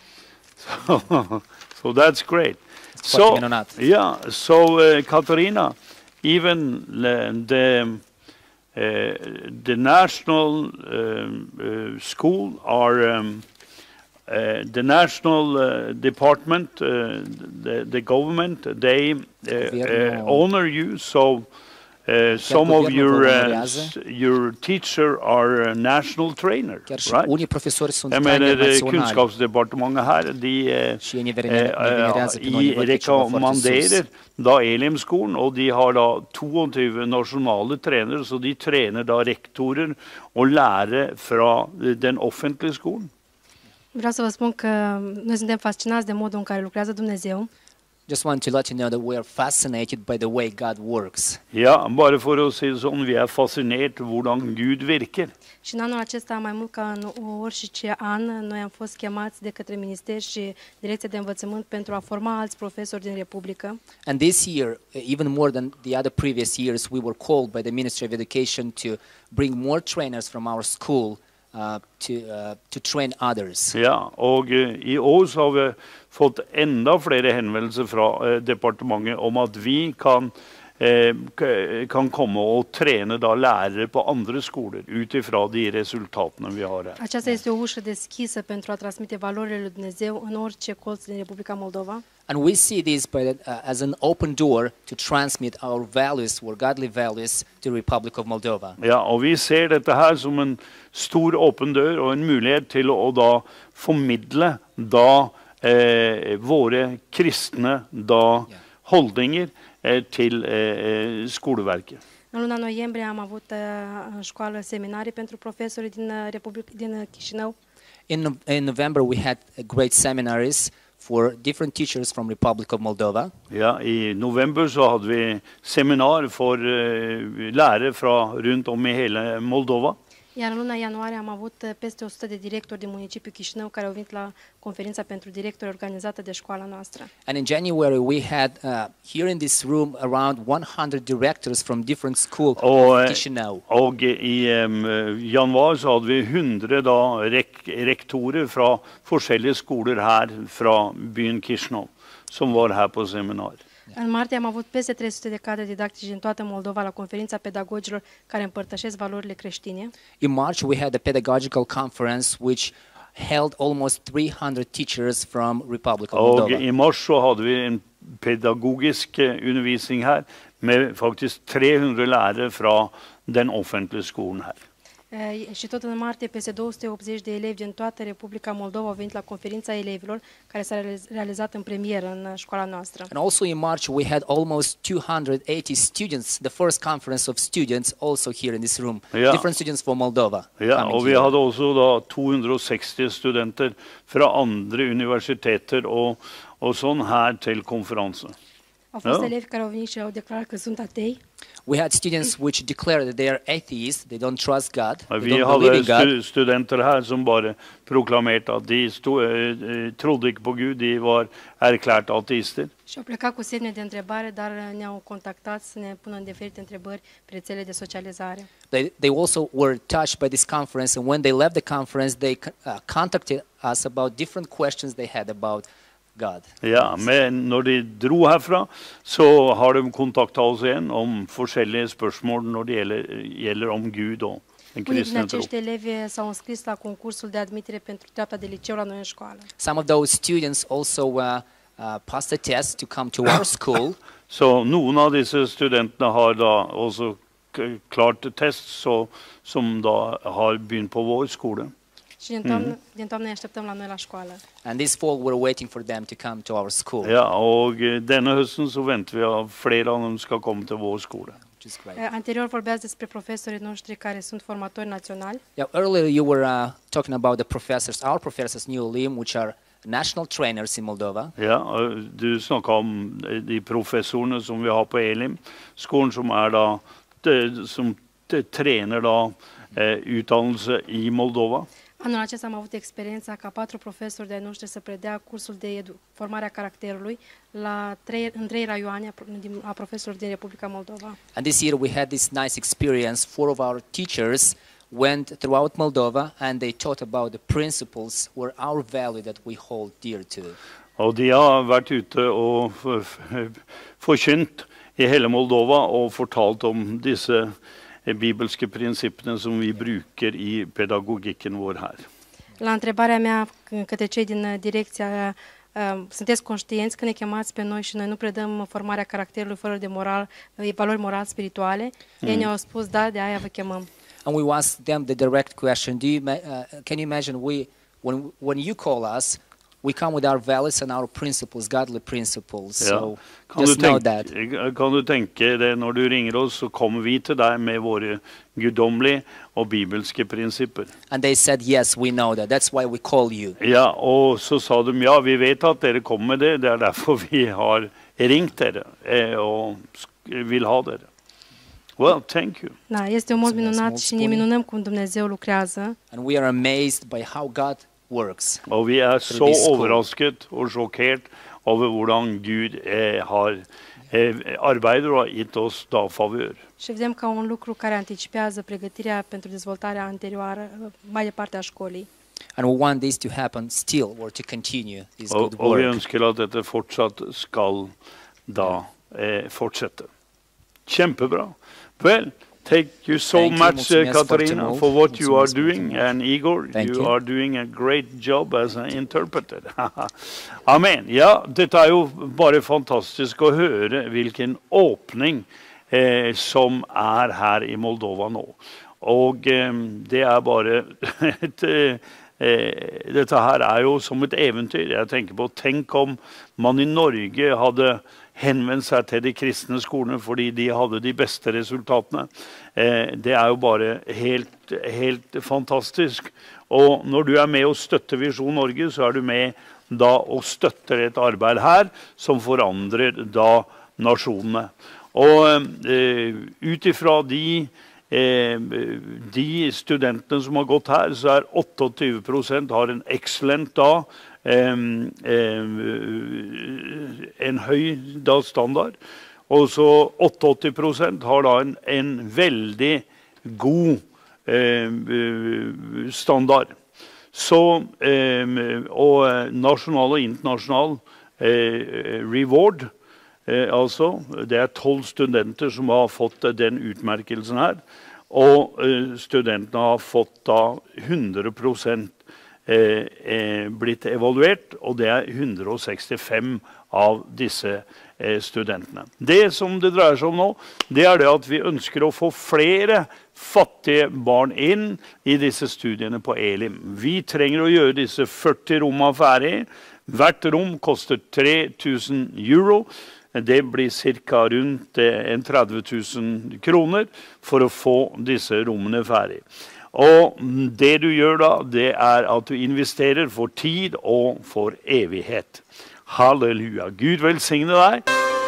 So that's great. So, Katarina, even the national school or the national department, the government, they honor you. So some of your teacher are national trainer, right? Jeg mener Kunnskapsdepartementet her, de rekommanderer da Elimskolen, og de har da 22 nasjonale trenere, så de trener da rektorer og lærere fra den offentlige skolen. Vreau să vă spun că noi suntem fascinați de modul în care lucrează Dumnezeu. Just want to let you know that we are fascinated by the way God works. Ja, bare for å si det sånn, vi fascinert hvordan Gud virker. Și în anul acesta, mai mult ca în orice an, noi am fost chemați de către minister și Direcția de Învățământ pentru a forma alți profesori din Republică. And this year, even more than the other previous years, we were called by the Ministry of Education to bring more trainers from our school to train others. Ja, og I år så har vi fått enda flere henvendelser fra departementet om at vi kan komme og trene da lærere på andre skoler utifra de resultatene vi har her. Aceasta este o ușă deschisă pentru a transmite valorile lui Dumnezeu în orice colț din Republica Moldova. And we see this as an open door to transmit our values, our godly values, to the Republic of Moldova. Ja, og vi ser dette her som en stor åpen dør og en mulighet til å da formidle da våre kristne da holdninger til skoleverket. În luna noiembrie am avut în școală seminarii pentru profesori din Chișinău. In November we had great seminaries for different teachers from Republic of Moldova. Ja, I november så hadde vi seminar for lærere fra rundt om I hele Moldova. Iar în luna ianuarie am avut peste 100 de directori din municipiul Chișinău care au venit la conferința pentru directori organizată de școala noastră. And in January we had here in this room around 100 directors from different schools of Chișinău. Og I januar så hadde vi 100 da rektorer fra forskjellige skoler her fra byen Chișinău som var her på seminar. În martie am avut peste 300 de cadre didactici din toată Moldova la conferința pedagogilor care împărtășesc valorile creștine. In March we had a pedagogical conference which held almost 300 teachers from Republic of Moldova. Og I mars så hadde vi en pedagogisk undervisning her med faktisk 300 lærere fra den offentlige skolen her. Și tot în martie, peste 280 de elevi din toată Republica Moldova au venit la conferința elevilor, care s-a realizat în premieră în școala noastră. And also in March we had almost 280 students, the first conference of students also here in this room. Ja. Different students from Moldova. Ja, og vi hadde også da 260 studenter fra andre universiteter og sånn her til konferanse. Au fost elevi care au venit și au declarat că sunt atei. We had students which declared that they are atheists, they don't trust God, they Vi don't believe in hadde God. studenter her som bare proklamerte at de trodde ikke på Gud, de var erklært ateister. Și au plecat cu semne de întrebare, dar ne-au contactat să ne pună în diferite întrebări pe rețele de socializare. They also were touched by this conference, and when they left the conference, they contacted us about different questions they had about God. Ja, men når de dro herfra, så har de kontaktet oss igjen om forskjellige spørsmål når det gjelder om Gud og den Unii din kristne tro. acești elevi s-au înscris la concursul de admitere pentru dreapta de liceu la noi în școală. Some of those students also passed the test to come to our school. Så noen av disse studentene har da også klart test som da har begynt på vår skole. Și din toamnă îi așteptăm la noi la școală. And this fall we're waiting for them to come to our school. Ja, og denne høsten så venter vi at flere av dem skal komme til vår skole. Anterior vorbeați despre profesorii noștri care sunt formatori naționali. Yeah, earlier you were talking about the professors, our professors New Elim, which are national trainers in Moldova. Ja, du snakket om de professorene som vi har på Elim, skolen som da, som trener da utdannelse i Moldova. Anul acesta am avut experiența ca 4 profesori de-ai noștri să predea cursul de formarea caracterului în 3 raioane a profesorilor din Republica Moldova. And this year we had this nice experience. 4 of our teachers went throughout Moldova and they taught about the principles or our value that we hold dear to. Og de har vært ute og forkynt i hele Moldova og fortalt om disse bibelske prinsippene som vi bruker i pedagogikken vår her. La întrebarea mea către cei din direcția, sunteți conștienți că ne chemați pe noi și noi nu predăm formarea caracterului fără de valori moral-spirituale? Ei ne-au spus da, de aia vă chemăm. And we asked them the direct question, can you imagine when you call us, we come with our values and our principles, godly principles. So just know that. Kan du tenke det, når du ringer oss, så kommer vi til deg med våre guddommelige og bibelske prinsipper. And they said, yes, we know that. That's why we call you. Ja, og så sa de, ja, vi vet at dere kommer med det. Det derfor vi har ringt dere og vil ha dere. Well, thank you. Da, este un mod minunat și ne minunăm cum Dumnezeu lucrează. And we are amazed by how God works. Og vi så overrasket og sjokkert over hvordan Gud arbeider og har gitt oss da favør. Și vedem ca un lucru care anticipează pregătirea pentru dezvoltarea anterioară, mai departe a școlii. And we want this to happen still or to continue this good work. Og vi ønsker at dette fortsatt skal da fortsette. Kjempebra. Well, thank you so much, Katarina, for what you are doing, and Igor, you are doing a great job as an interpreter. Amen. Ja, dette jo bare fantastisk å høre hvilken åpning som her i Moldova nå. Og det bare dette her jo som et eventyr. Jeg tenker på, tenk om man i Norge hadde henvendt seg til de kristne skolene fordi de hadde de beste resultatene. Det jo bare helt fantastisk. Og når du med og støtter Visjon Norge, så du med da og støtter et arbeid her som forandrer da nasjonene. Og utifra de studentene som har gått her, så 28% har en excellent da, en høy da standard, og så 88% har da en veldig god standard. Så, og nasjonal og internasjonal reward, altså, det 12 studenter som har fått den utmerkelsen her, og studentene har fått da 100% blitt evaluert, og det 165 av disse studentene. Det som det dreier seg om nå, det det at vi ønsker å få flere fattige barn inn i disse studiene på Elim. Vi trenger å gjøre disse 40 rommene ferdig. Hvert rom koster 3.000 euro. Det blir cirka rundt 30 000 kroner for å få disse rommene ferdig. Og det du gjør da, det at du investerer for tid og for evighet. Halleluja. Gud velsigne deg.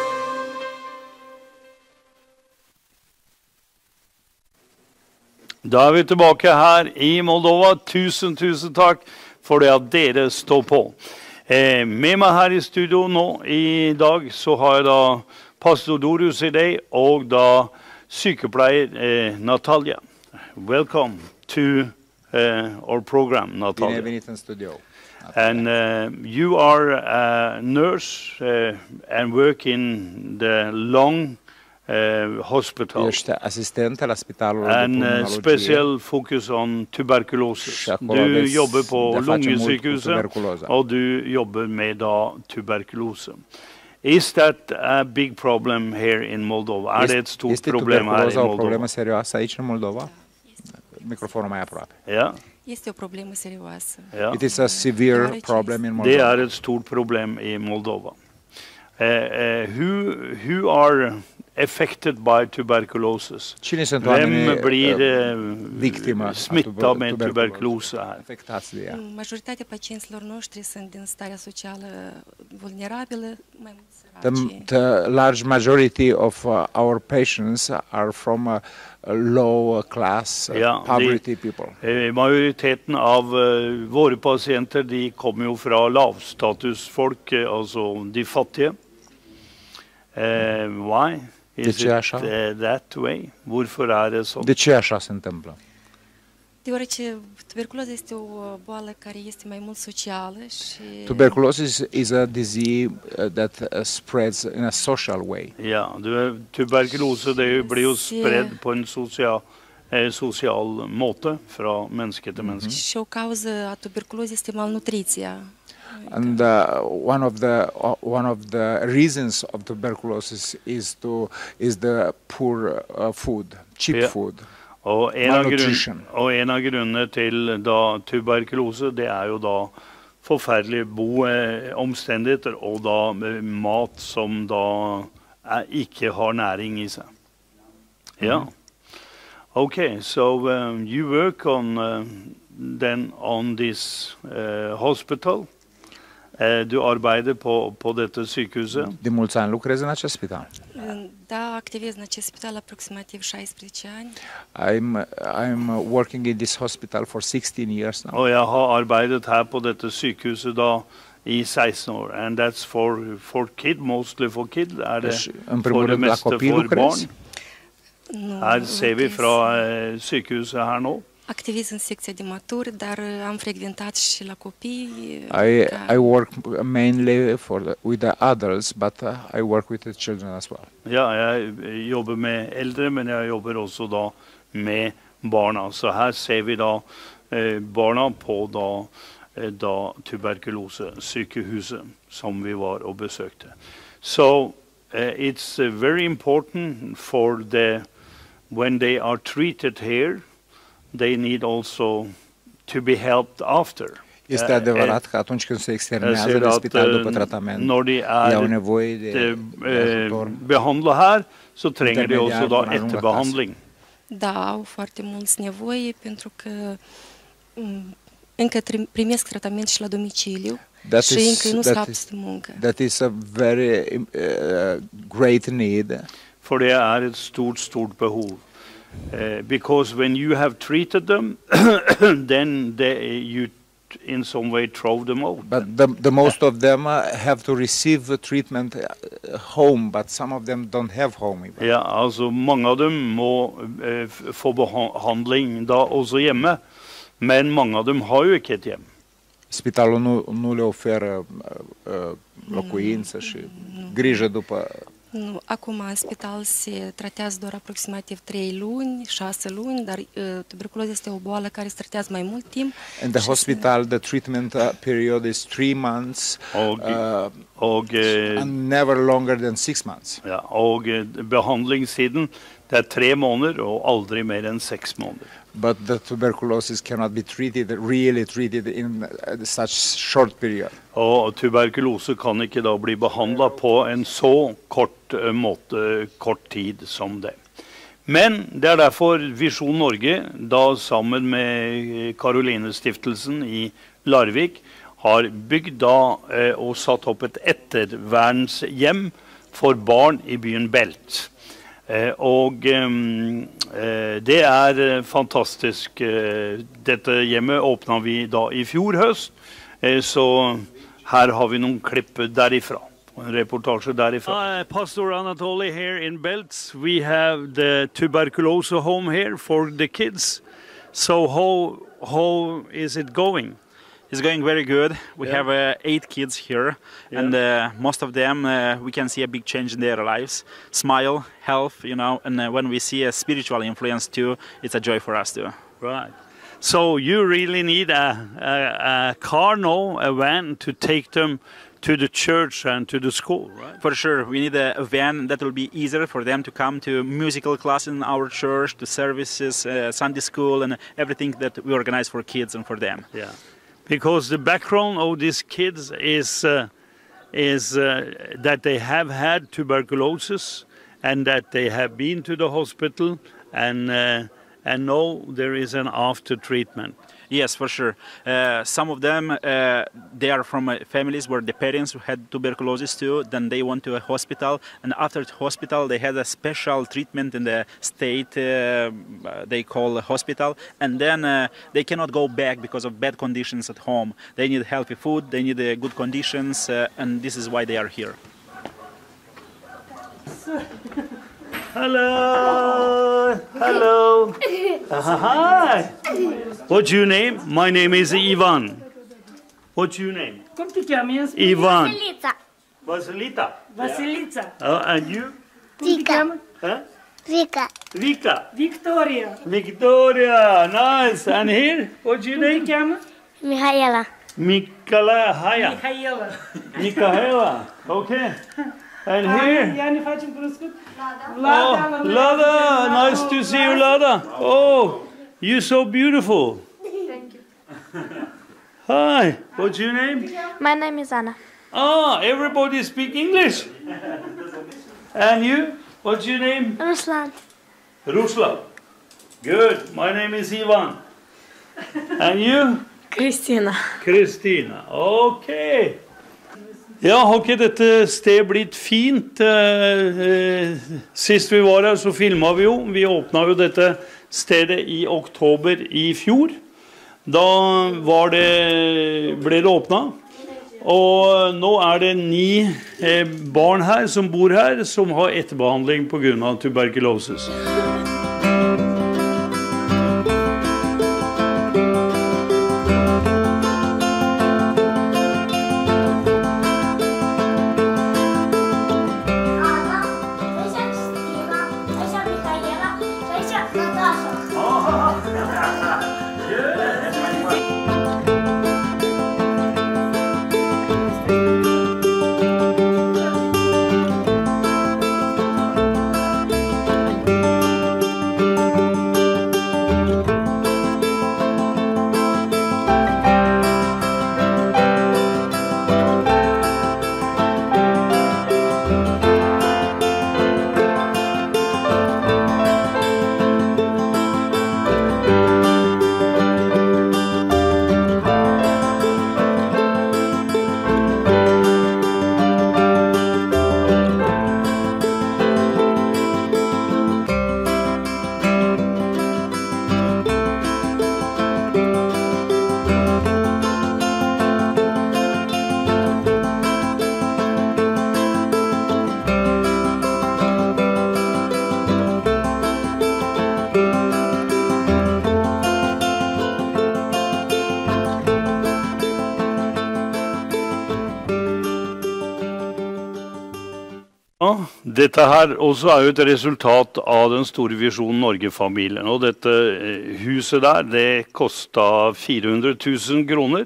Da vi tilbake her i Moldova. Tusen takk for det at dere står på. Med meg her i studio nå i dag så har jeg da pastor Dorus i deg og da sykepleier Natalia. Welcome to our program, Natalia. Bine venit în studio. And you are a nurse and work in the lung hospital. Ești asistent la spitalul de And pulmonologie. special focus on tuberculosis. Du jobber på lungesykehuset, og du jobber med da tuberkulose. Is that a big problem here in Moldova? Det et stort problem her i Moldova? Este tuberculoza o Moldova? problemă serioasă aici în Moldova? Microfonul mai aproape. Ja. Este o problemă serioasă. Ja. It is a severe problem in Moldova. Det et stort problem i Moldova. Who are affected by tuberculosis? Cine sunt Hvem oamenii blir victima smittet med tuberkulose her? Afectați de ea. Majoritatea pacienților noștri sunt din starea socială vulnerabilă, mai mult săraci. The large majority of our patients are from a low class poverty people. Majoriteten av våre pasienter de kommer jo fra lavstatusfolk, altså de fattige. Why is it that way? Hvorfor det sånn? De ce așa se întâmplă? Deoarece tuberculoza este o boală care este mai mult socială și Tuberculosis is a disease that spreads in a social way. Ja, tuberkulose det blir jo spredd på en social måte fra menneske til menneske. Și o cauză a tuberculozei este malnutriția. And one of the reasons of tuberculosis is the poor food, cheap food. Og en av grunnene til da tuberkulose, det jo da forferdelige boomstendigheter og da mat som da ikke har næring i seg. Ja. Okay, so you work on this hospital. Du arbeider på dette sykehuset. De mulți ani lucrez în acest spital. Da, activez în acest spital aproximativ 16 ani. I'm working in this hospital for 16 years now. Og jeg har arbeidet her på dette sykehuset da i 16 år. And that's for kid, mostly for kid. Det for det meste for barn? Her ser vi fra sykehuset her nå. Activez în secția de maturi, dar am frecventat și la copii. I work mainly with the adults, but I work with the children as well. Ja, jeg jobber med eldre, men jeg jobber også da med barna. Så her ser vi da barna på da tuberkulosesykehuset som vi var og besøkte. So it's very important for when they are treated here, they need also to be helped after. Este adevărat că atunci când se externează de spital după tratament, au nevoie de ajutor. Behandlet her, så trenger de også da etterbehandling. Da, au foarte mulți nevoie pentru că încă primesc tratament și la domiciliu și încă nu scapă de muncă. That is a very great need. For det et stort behov. Because when you have treated them, then you in some way throw them out. But the most of them have to receive treatment home, but some of them don't have home even. Ja, altså mange av dem må få behandling da også hjemme, men mange av dem har jo ikke et hjem. Spitalul nu le oferă locuință și grijă după. Nu, acum în spital se tratează doar aproximativ 3 luni, 6 luni, dar tuberculoza este o boală care se tratează mai mult timp. In the hospital, the treatment period is 3 months and never longer than 6 months. Ja, og behandlingstiden det 3 måneder og aldri mer enn 6 måneder. But the tuberculosis cannot be really treated in such short period. Og tuberkulose kan ikke da bli behandlet på en så kort tid som det. Men det derfor Visjon Norge, da sammen med Karoline-stiftelsen i Larvik, har bygd da og satt opp et ettervernshjem for barn i byen Belt. Og det fantastisk. Dette hjemmet åpnet vi da i fjor høst, så her har vi noen klipp derifra. En reportasje derifra. Pastor Anatoly here in Belts. We have the tuberculosis home here for the kids. So how is it going? It's going very good. We have 8 kids here, and most of them we can see a big change in their lives. Smile, health, you know, and when we see a spiritual influence too, it's a joy for us too. Right. So you really need a car now, a van to take them to the church and to the school, right? For sure, we need a van that will be easier for them to come to musical classes in our church, to services, Sunday school, and everything that we organize for kids and for them. Yeah. Because the background of these kids is that they have had tuberculosis and that they have been to the hospital and now there is an after treatment. Yes, for sure. Some of them, they are from families where the parents had tuberculosis too. Then they went to a hospital, and after the hospital, they had a special treatment in the state they call a hospital. And then they cannot go back because of bad conditions at home. They need healthy food, they need good conditions, and this is why they are here. Hello. Hello. Hi. What's your name? My name is Ivan. What's your name? Cum te cheamă? Ivan. Vasilița. Vasilita. Vasilița. And you? Vica. Huh? Vica. Vika. Victoria. Victoria. Nice. And here? What's your Cum te name? cheamă? Mihaela. Mihaela. Mihaela. Okay. And here? Ia ne facem cunoscut? Oh, Lada, nice to see you, Lada. Oh, you're so beautiful. Thank you. Hi, what's your name? My name is Anna. Ah, everybody speak English. And you? What's your name? Ruslan. Ruslan. Good. My name is Ivan. And you? Kristina. Kristina. Okay. Ja, har ikke dette stedet blitt fint? Sist vi var her, så filmet vi jo. Vi åpnet jo dette stedet i oktober i fjor. Da ble det åpnet. Og nå er det 9 barn her som bor her, som har etterbehandling på grunn av tuberkulosis. Dette her også er jo et resultat av den store Visjon Norge-familien. Og dette huset der, det kostet 400 000 kroner,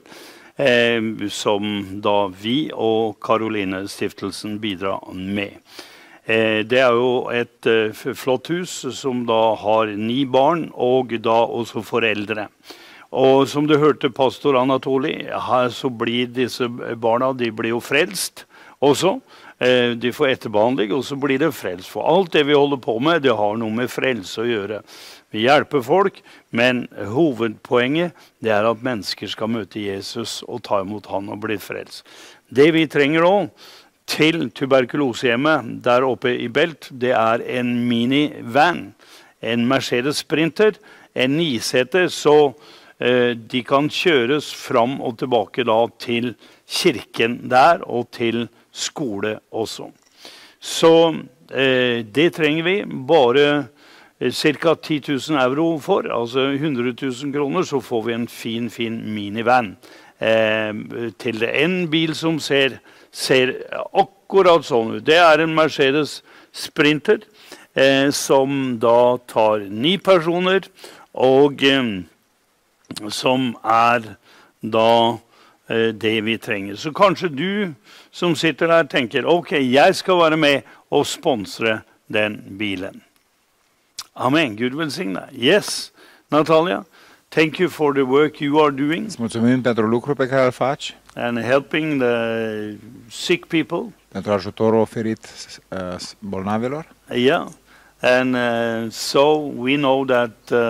som da vi og Karoline-stiftelsen bidrar med. Det er jo et flott hus som da har 9 barn, og da også foreldre. Og som du hørte pastor Anatoli, her så blir disse barna, de blir jo frelst også. De får etterbehandling, og så blir det frels. For alt det vi holder på med, det har noe med frelse å gjøre. Vi hjelper folk, men hovedpoenget det er at mennesker skal møte Jesus og ta imot han og bli frels. Det vi trenger nå til tuberkulosehjemmet der oppe i Belt, det er en minivan, en Mercedes Sprinter, en 9-seter, så de kan kjøres fram og tilbake da til kirken der og til skole også. Så det trenger vi. Bare ca. 10.000 euro for, altså 100.000 kroner, så får vi en fin minivan til det. En bil som ser akkurat sånn ut. Det en Mercedes Sprinter, som da tar 9 personer, og som da det vi trenger. Så kanskje du som sitter der tenker, ok, jeg skal være med og sponsre den bilen. Amen. Gud velsigne. Yes, Natalia, thank you for the work you are doing. Îți mulțumim pentru lucrul pe care îl faci. And helping the sick people. Pentru ajutorul oferit bolnavilor. Yeah. And so we know that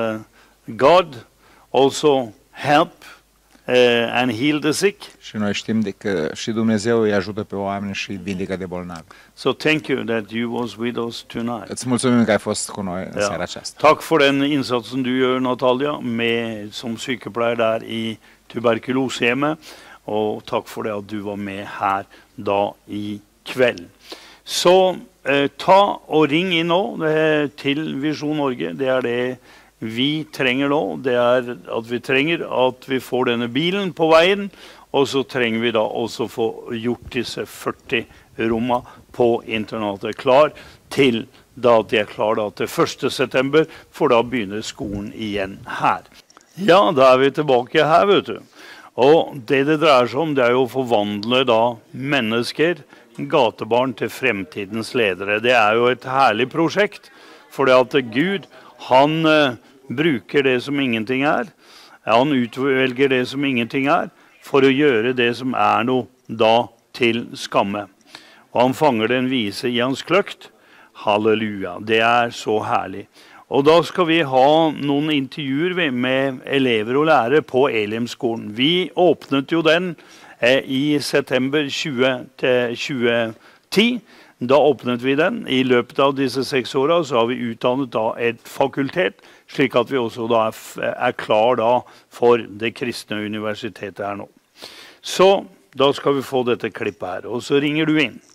God also help and heal the sick. Și noi știm că și Dumnezeu îi ajută pe oameni și îi vindecă de bolnavi. So thank you that you was with us tonight. Îți mulțumim că ai fost cu noi în seara aceasta. Takk for den innsatsen du gjør, Natalia, som sykepleier der i tuberkulosehjemmet, og takk for det at du var med her da i kveld. Så ta og ring inn nå til Visjon Norge. Det det vi trenger nå. Det at vi trenger at vi får denne bilen på veien, og så trenger vi da også få gjort disse 40 rommene på internatet klar til da de klar da til 1. september, for da begynner skolen igjen her. Ja, da vi tilbake her, vet du. Og det dreier seg om, det jo å forvandle da mennesker, gatebarn, til fremtidens ledere. Det jo et herlig prosjekt, for det at Gud, han bruker det som ingenting han utvelger det som ingenting for å gjøre det som noe da til skamme. Og han fanger den vise i hans kløkt. Halleluja, det så herlig. Og da skal vi ha noen intervjuer med elever og lærere på Elimskolen. Vi åpnet jo den i september 2010. Da åpnet vi den. I løpet av disse 6 årene så har vi utdannet da et fakultet, slik at vi også da klar da for det kristne universitetet her nå. Så da skal vi få dette klippet her, og så ringer du inn.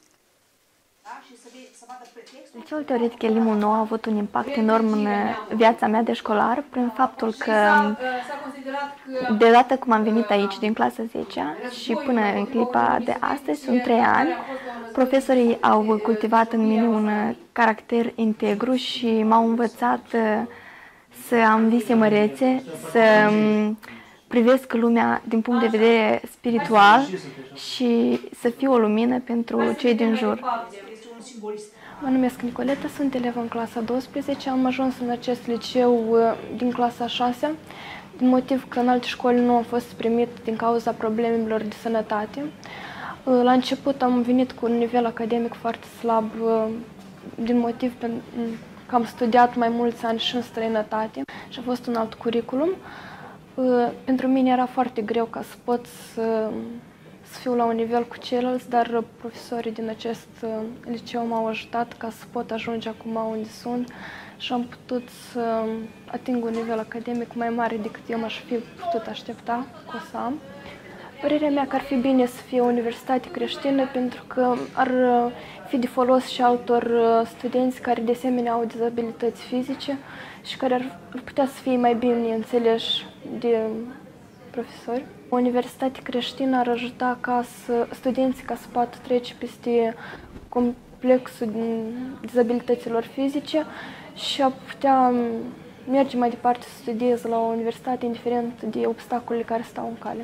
Liceul teoretic Elimul Nou a avut un impact enorm în viața mea de școlar prin faptul că deodată cum am venit aici din clasa 10-a și până în clipa de astăzi, sunt 3 ani, profesorii au cultivat în mine un caracter integru și m-au învățat să am vise mărețe, să privesc lumea din punct de vedere spiritual și să fiu o lumină pentru cei din jur. Mă numesc Nicoleta, sunt elevă în clasa 12, am ajuns în acest liceu din clasa 6, din motiv că în alte școli nu am fost primit din cauza problemelor de sănătate. La început am venit cu un nivel academic foarte slab, din motiv că am studiat mai mulți ani și în străinătate și a fost un alt curriculum. Pentru mine era foarte greu ca să pot să fiu la un nivel cu ceilalți, dar profesorii din acest liceu m-au ajutat ca să pot ajunge acum unde sunt și am putut să ating un nivel academic mai mare decât eu m-aș fi putut aștepta că o să am. Părerea mea că ar fi bine să fie o universitate creștină pentru că ar fi de folos și altor studenți care de asemenea au dizabilități fizice și care ar putea să fie mai bine înțeleși de profesori. O universitate creștină ar ajuta studenții ca să poată trece peste complexul dizabilităților fizice și a putea merge mai departe să studieze la o universitate, indiferent de obstacolele care stau în cale.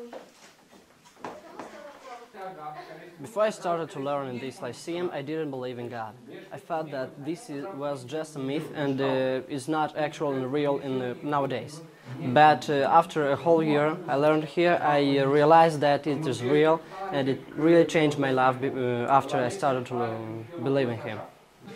Before I started to learn in this lyceum, I didn't believe in God. I thought that this was just a myth and is not actual and real nowadays. But after a whole year I learned here, I realized that it is real and it really changed my life after I started to believe in Him.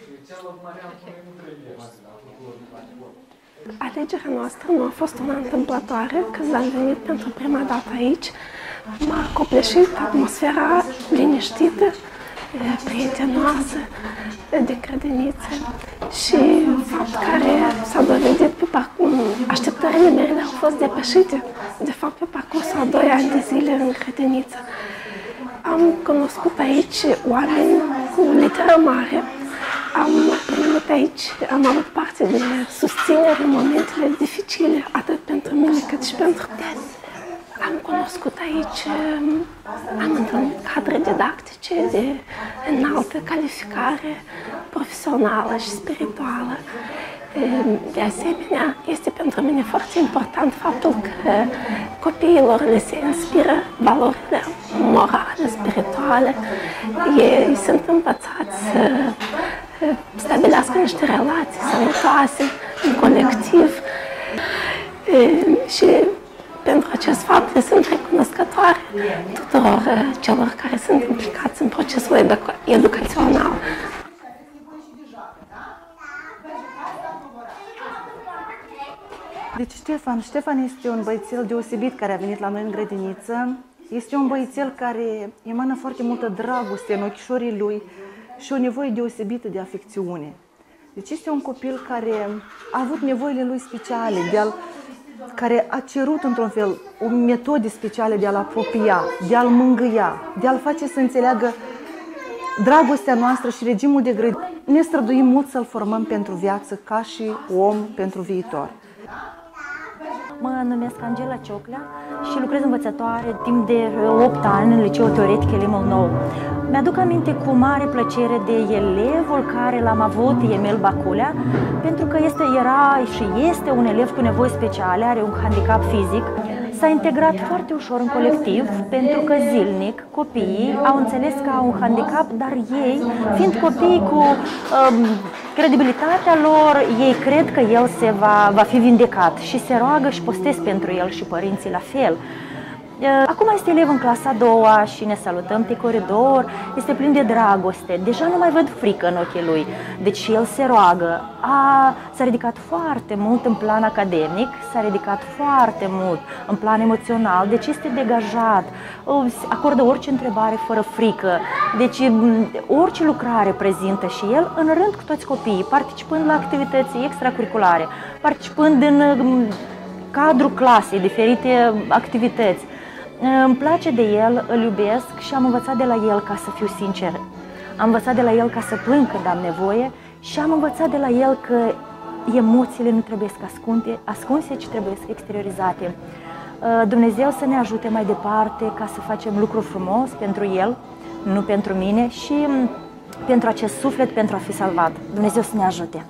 Alegerea noastră nu a fost una întâmplătoare. Când am venit pentru prima dată aici, m-a copleșit atmosfera liniștită, prietenoasă, de credință și fapt care s-a dovedit pe așteptările mele au fost depășite, de fapt pe parcursul a 2 ani de zile în credință. Am cunoscut aici oameni cu literă mare, am primit aici, am avut parte de susținere în momentele dificile, atât pentru mine cât și pentru tine. Am cunoscut aici, am întâlnit cadre didactice de înaltă calificare profesională și spirituală. De asemenea, este pentru mine foarte important faptul că copiilor le se inspiră valorile morale, spirituale. Ei sunt învățați să stabilească niște relații sănătoase, în colectiv. Și pentru acest fapt le sunt recunoscătoare tuturor celor care sunt implicați în procesul educațional. Deci Ștefan este un băiețel deosebit care a venit la noi în grădiniță. Este un băiețel care emană foarte multă dragoste în ochișorii lui și o nevoie deosebită de afecțiune. Deci este un copil care a avut nevoile lui speciale, care a cerut într-un fel o metode speciale de a-l apropia, de a-l mângâia, de a-l face să înțeleagă dragostea noastră și regimul de grădiniță. Ne străduim mult să-l formăm pentru viață ca și om pentru viitor. Mă numesc Angela Cioclea și lucrez învățătoare timp de 8 ani în Liceul Teoretic Elimul Nou. Mi-aduc aminte cu mare plăcere de elevul care l-am avut, Emil Baculea, pentru că era și este un elev cu nevoi speciale, are un handicap fizic. S-a integrat foarte ușor în colectiv, pentru că zilnic copiii au înțeles că au un handicap, dar ei, fiind copii cu credibilitatea lor, ei cred că el va fi vindecat și se roagă și postez pentru el și părinții la fel. Acum este elev în clasa a doua și ne salutăm pe coridor, este plin de dragoste, deja nu mai văd frică în ochii lui, deci el se roagă. S-a ridicat foarte mult în plan academic, s-a ridicat foarte mult în plan emoțional, deci este degajat, acordă orice întrebare fără frică, deci orice lucrare prezintă și el în rând cu toți copiii, participând la activități extracurriculare, participând în cadrul clasei, diferite activități. Îmi place de el, îl iubesc și am învățat de la el ca să fiu sincer. Am învățat de la el ca să plâng când am nevoie și am învățat de la el că emoțiile nu trebuie ascunse, ci trebuie exteriorizate. Dumnezeu să ne ajute mai departe ca să facem lucru frumos pentru el, nu pentru mine și pentru acest suflet, pentru a fi salvat. Dumnezeu să ne ajute!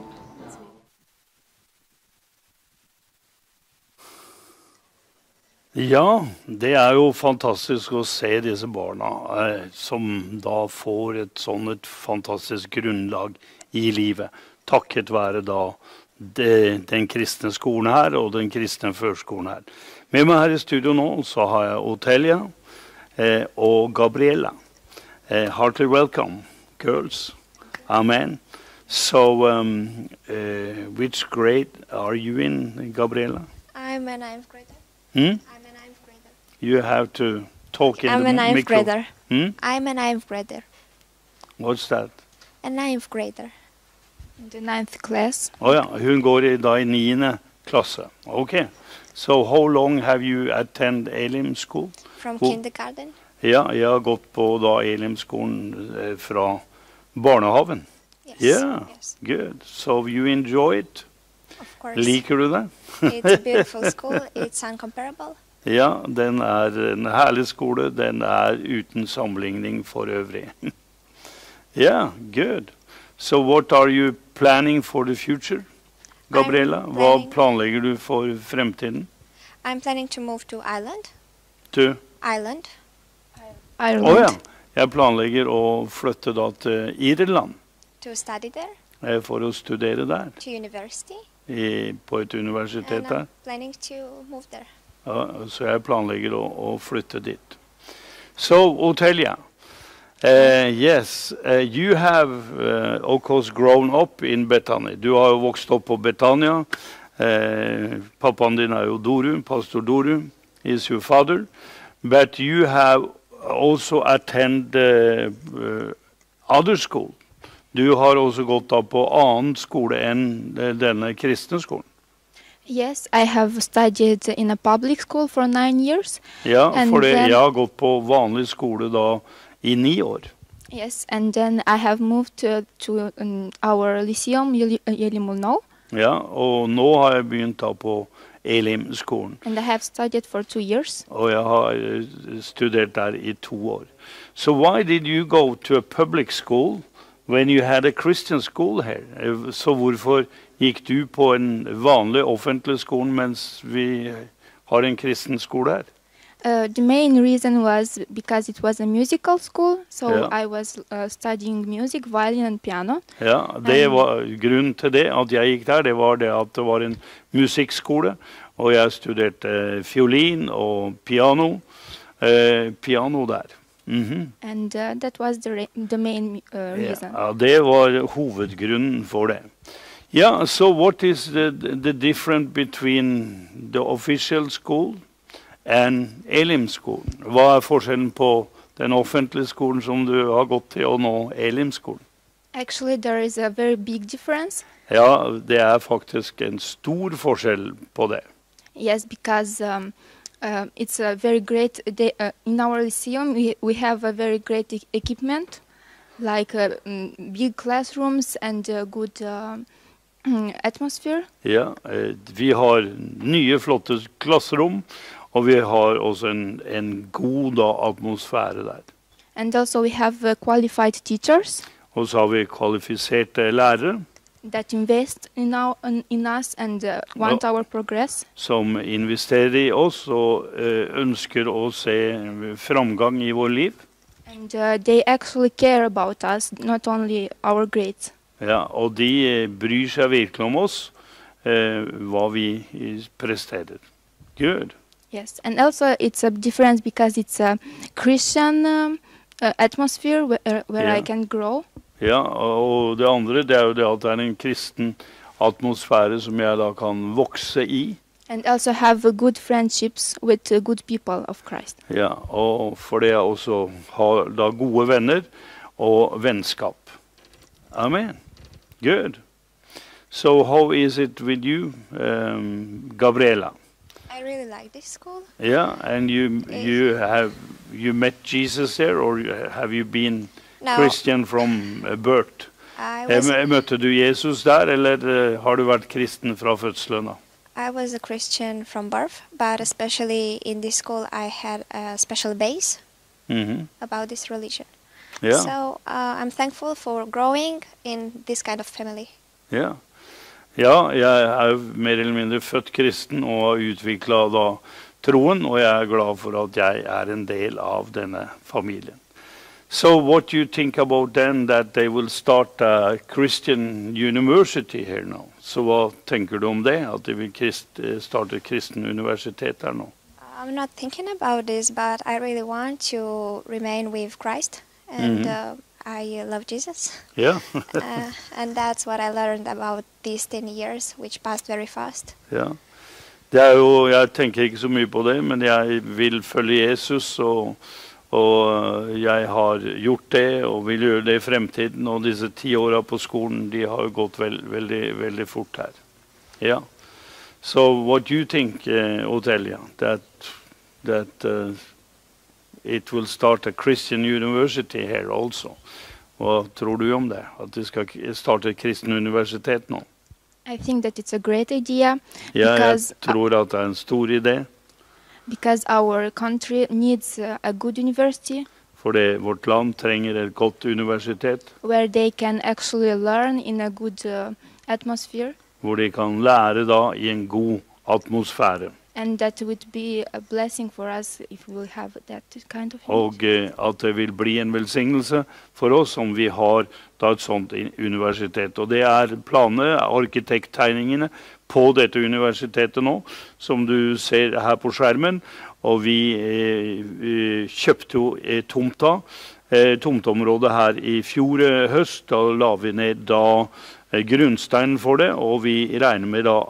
Ja, det jo fantastisk å se disse barna som da får et sånt fantastisk grunnlag i livet, takket være da den kristne skolen her og den kristne førskolen her. Med meg her i studio nå så har jeg Otelia og Gabriella. Heartily welcome, girls. Amen. So, which grade are you in, Gabriella? I'm a ninth grader. Hmm? You have to talk in the microphone. I'm a ninth grader. Hmm? I'm a ninth grader. What's that? A ninth grader. In the ninth class. Oh ja, hun går da i 9. klasse. Okay. So how long have you attended Elim School? From kindergarten. Ja, jeg har gått på da Elim-skolen fra barnehaven. Yes. Yeah, yes. Good. So you enjoy it? Of course. Liker du det? It's a beautiful school. It's uncomparable. Ja, den en herlig skole. Den uten sammenligning for øvrig. Yeah, good. So what are you planning for the future, Gabriella? Hva planlegger du for fremtiden? I'm planning to move to Ireland. To? Ireland. Ireland. Ja. Jeg planlegger å flytte da til Irland. To study there. For å studere der. To university. På et universitet And der. I'm planning to move there. Ja, så jeg planlegger å flytte dit. So, Otelia, yes, you have of course grown up in Bethany. Du har jo vokst opp på Betania. Pappaen din jo Doru, pastor Doru, is your father. But you have also attended other school. Du har også gått da på annen skole enn denne kristne skolen. Yes, I have studied in a public school for 9 years. Ja, for jeg har gått på vanlig skole da i 9 år. Yes, and then I have moved to our Lyceum, Elimulnou. Ja, og nå har jeg begynt da på Elim-skolen. And I have studied for 2 years. Og jeg har studert der i 2 år. So why did you go to a public school when you had a Christian school here? Så hvorfor gikk du på en vanlig offentlig skole mens vi har en kristen skole her? The main reason was because it was a musical school, so Ja. I was studying music, violin and piano. Ja, det var grunnen til det, at jeg gikk der. Det var det at det var en musikkskole, og jeg studerte fiolin og piano. Piano der. And that was the main reason. Ja, det var hovedgrunnen for det. Yeah, so what is the difference between the official school and Elim-skolen? Hva forskjellen på den offentlige skolen som du har gått til, og nå Elim-skolen? Actually, there is a very big difference. Ja, det faktisk en stor forskjell på det. Yes, because it's a very great, in our lyceum we have a very great equipment, like big classrooms and good atmosphere. Ja, vi har nye flotte klasserom, og vi har også en god atmosfære der. And also we have qualified teachers. Og så har vi kvalifiserte lærere. That invest in us and want our progress. Som investerer i oss og ønsker å se framgang i vår liv. And they actually care about us, not only our grades. Ja, og de bryr seg virkelig om oss, hva vi presterer. Good. Yes, and also it's a difference because it's a Christian atmosphere where I can grow. Ja, og det andre det jo det at det en kristen atmosfære som jeg da kan vokse i. And also have good friendships with good people of Christ. Ja, og for det jeg også har da gode venner og vennskap. Amen. Good. So how is it with you, Gabriela? I really like this school. Yeah, and you met Jesus there, or have you been Christian from birth? Møtte du Jesus der, eller har du vært kristen fra fødselen? I was a Christian from birth, but especially in this school I had a special base about this religion. Yeah. So I'm thankful for growing in this kind of family. Ja. Ja, jeg mer eller mindre født kristen og har utviklet da troen, og jeg glad for at jeg en del av denne familien. So what do you think about then that they will start a Christian university here now? Så hva tenker du om det, at de vil starte kristen universitet her nå? I'm not thinking about this, but I really want to remain with Christ, and I love Jesus. Yeah. And that's what I learned about these 10 years, which passed very fast. Ja. Det jo, jeg tenker ikke så mye på det, men jeg vil følge Jesus, og jeg har gjort det, og vil gjøre det i fremtiden, og disse 10 årene på skolen, de har gått veldig, veldig fort her. Ja. So what do you think, Otelia, that it will start a Christian university here also? Hva tror du om det, at de skal starte et kristen universitet nå? I think that it's a great idea. Ja, jeg tror at det en stor idé. Because our country needs a good university. Fordi vårt land trenger et godt universitet. Where they can actually learn in a good atmosphere. Hvor de kan lære da i en god atmosfære. And that would be a blessing for us if we will have that kind of university. Og at det vil bli en velsignelse for oss om vi har da et sånt universitet. Og det planene, arkitekttegningene på dette universitetet nå, som du ser her på skjermen. Og vi kjøpte jo tomtområdet her i fjor høst. Da la vi ned da grunnsteinen for det, og vi regner med da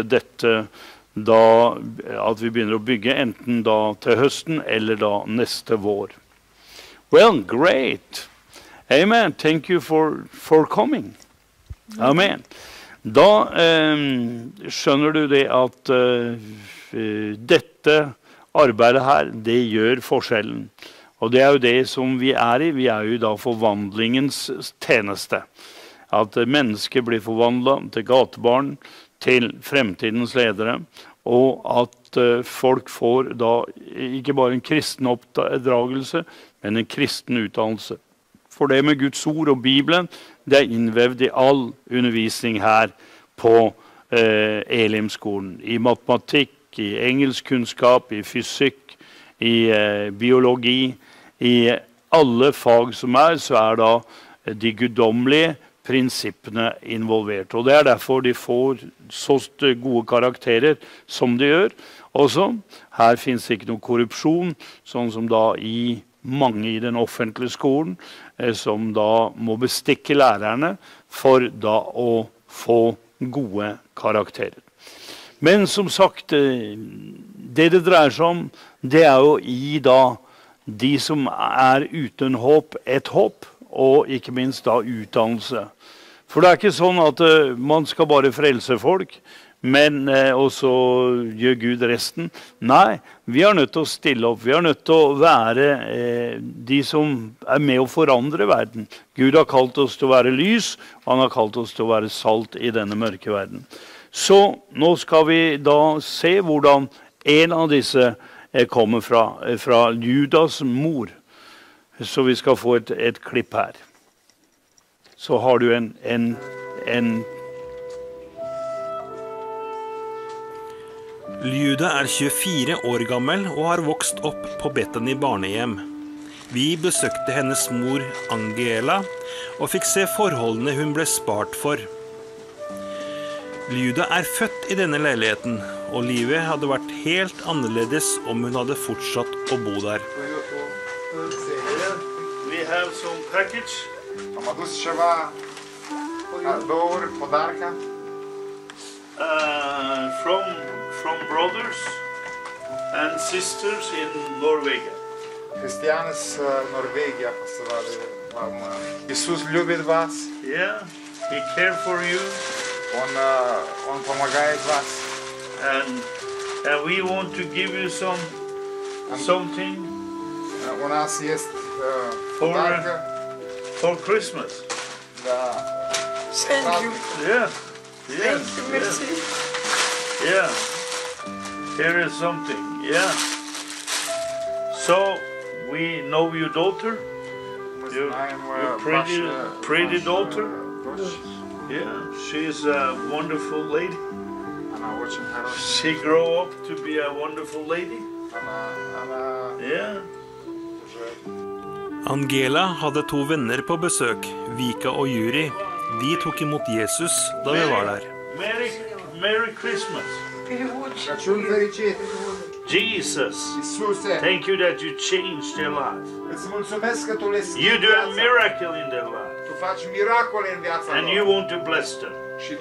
at vi begynner å bygge enten da til høsten eller da neste vår. Well, great. Amen. Thank you for coming. Amen. Da skjønner du det at dette arbeidet her, det gjør forskjellen. Og det er jo det som vi er i. Vi er jo da forvandlingens tjeneste. At mennesker blir forvandlet til gatebarn, til fremtidens ledere, og at folk får da ikke bare en kristen oppdragelse, men en kristen utdannelse. For det med Guds ord og Bibelen, det er innvevd i all undervisning her på Elimskolen. I matematikk, i engelskkunnskap, i fysikk, i biologi, i alle fag som så er da de guddommelige prinsippene involvert. Og det er derfor de får så gode karakterer som de gjør. Også, her finnes ikke noe korrupsjon, sånn som da i mange i den offentlige skolen, som da må bestikke lærerne for da å få gode karakterer. Men som sagt, det dreier seg om, det er jo i da de som er uten håp, et håp, og ikke minst da utdannelse. For det er ikke sånn at man skal bare frelse folk, men også gjør Gud resten. Nei, vi er nødt til å stille opp. Vi er nødt til å være de som er med å forandre verden. Gud har kalt oss til å være lys, og han har kalt oss til å være salt i denne mørke verden. Så nå skal vi da se hvordan en av disse kommer fra Judas mor. Så vi skal få et klipp her. Så har du en Juda er 24 år gammel og har vokst opp på Bethany barnehjem. Vi besøkte hennes mor Angela og fikk se forholdene hun ble spart for. Juda er født i denne leiligheten, og livet hadde vært helt annerledes om hun hadde fortsatt å bo der. We have some package. Am adus ceva douri, podarca? From brothers and sisters in Norvegia. Християни с Норвегия посылали вам. Иисус любит вас. Yeah, he cares for you. Он помогает вас. And we want to give you something. У нас есть for Christmas. Thank you. Yeah. Thank you, merci. Yeah. Here is something. Yeah. So we know your daughter. Your pretty daughter. Yeah, she's a wonderful lady. She grew up to be a wonderful lady. Yeah. Angela hadde to venner på besøk, Vika og Juri. De tok imot Jesus da vi var der. Merry Christmas. Jesus, thank you that you changed their life. You do a miracle in their life. And you want to bless them.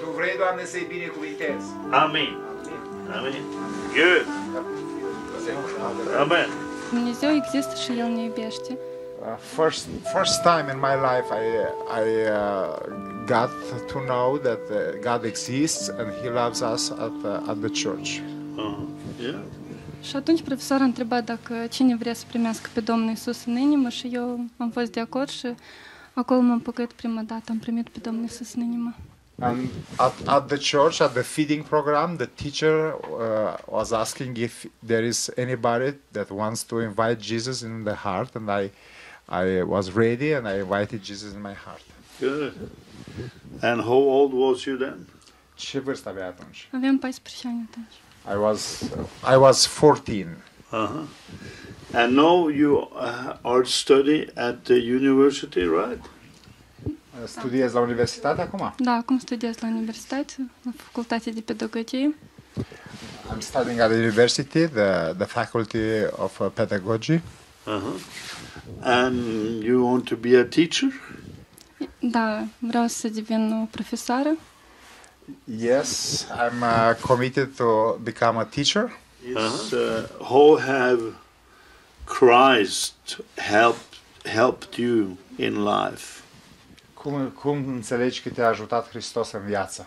Amen. Amen. Good. Amen. Dumnezeu există și El ne iubește. First time in my life I got to know that God exists and He loves us at the church. Yeah. Și atunci profesorul a întrebat dacă cine vrea să primească pe Domnul Iisus în inimă și eu am fost de acord și acolo m-am păcăit prima dată, am primit pe Domnul Iisus în inimă. And at the church, at the feeding program, the teacher was asking if there is anybody that wants to invite Jesus in the heart, and I was ready and I invited Jesus in my heart. Good. And how old was you then? Ce vârstă aveai atunci? Aveam 14 ani atunci. I was 14. Uh-huh. And now you are studying at the university, right? Studiezi la universitate acum? Da, acum studiez la universitate, la facultatea de pedagogie. I'm studying at the university, the faculty of pedagogy. Uh-huh. And you want to be a teacher? Da, vreau să devin o profesoară. Yes, I'm committed to become a teacher. Yes. How have Christ helped you in life? Cum înțelegi că te-a ajutat Hristos în viață?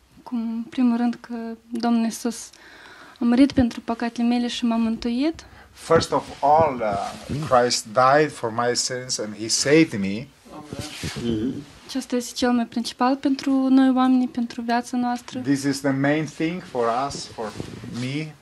În primul rând că Domnul Iisus a murit pentru păcatele mele și m-a mântuit. first of all, Christ died for my sins and He saved me. Acesta este cel mai principal pentru noi oameni, pentru viața noastră. This is the main thing for us, for me.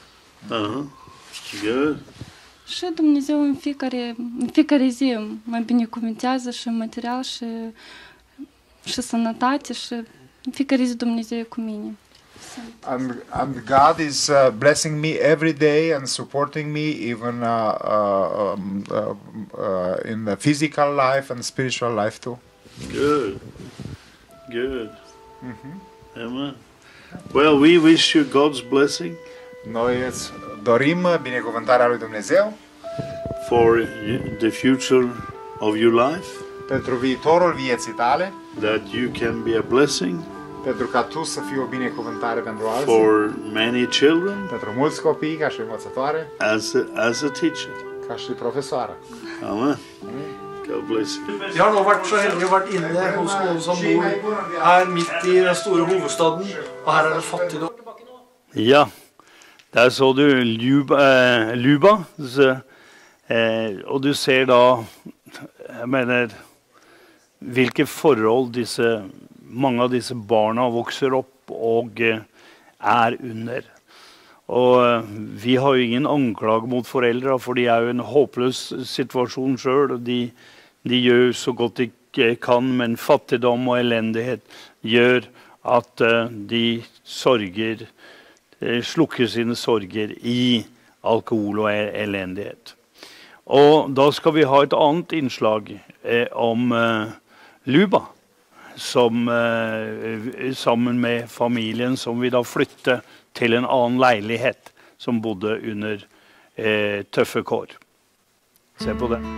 Good. Și Dumnezeu în fiecare zi mă binecuvintează și material și sănătate și în fiecare zi Dumnezeu e cu mine. And God is blessing me every day and supporting me even in the physical life and spiritual life too. Good. Amen. Well, we wish you God's blessing. Noi îți dorim binecuvântarea lui Dumnezeu for the future of your life. Pentru viitorul vieții tale. That you can be a blessing. Pentru ca tu să fii o binecuvântare pentru alții. For many children. Pentru mulți copii ca și învățătoare. As a teacher. Ca și profesoară. Amen. God bless you. Jeg har nå vært så heldig å vært inne hos noen som bor her midt i den store hovedstaden, og her det fattigdom. Ja, der så du Luba, og du ser da, jeg mener, hvilke forhold mange av disse barna vokser opp og er under. Og vi har jo ingen anklag mot foreldre, for de er jo en håpløs situasjon selv. De gjør så godt de kan, men fattigdom og elendighet gjør at de slukker sine sorger i alkohol og elendighet. Og da skal vi ha et annet innslag om Luba, som sammen med familien som vi da flytte til en annen leilighet som bodde under tøffe kår. Se på det.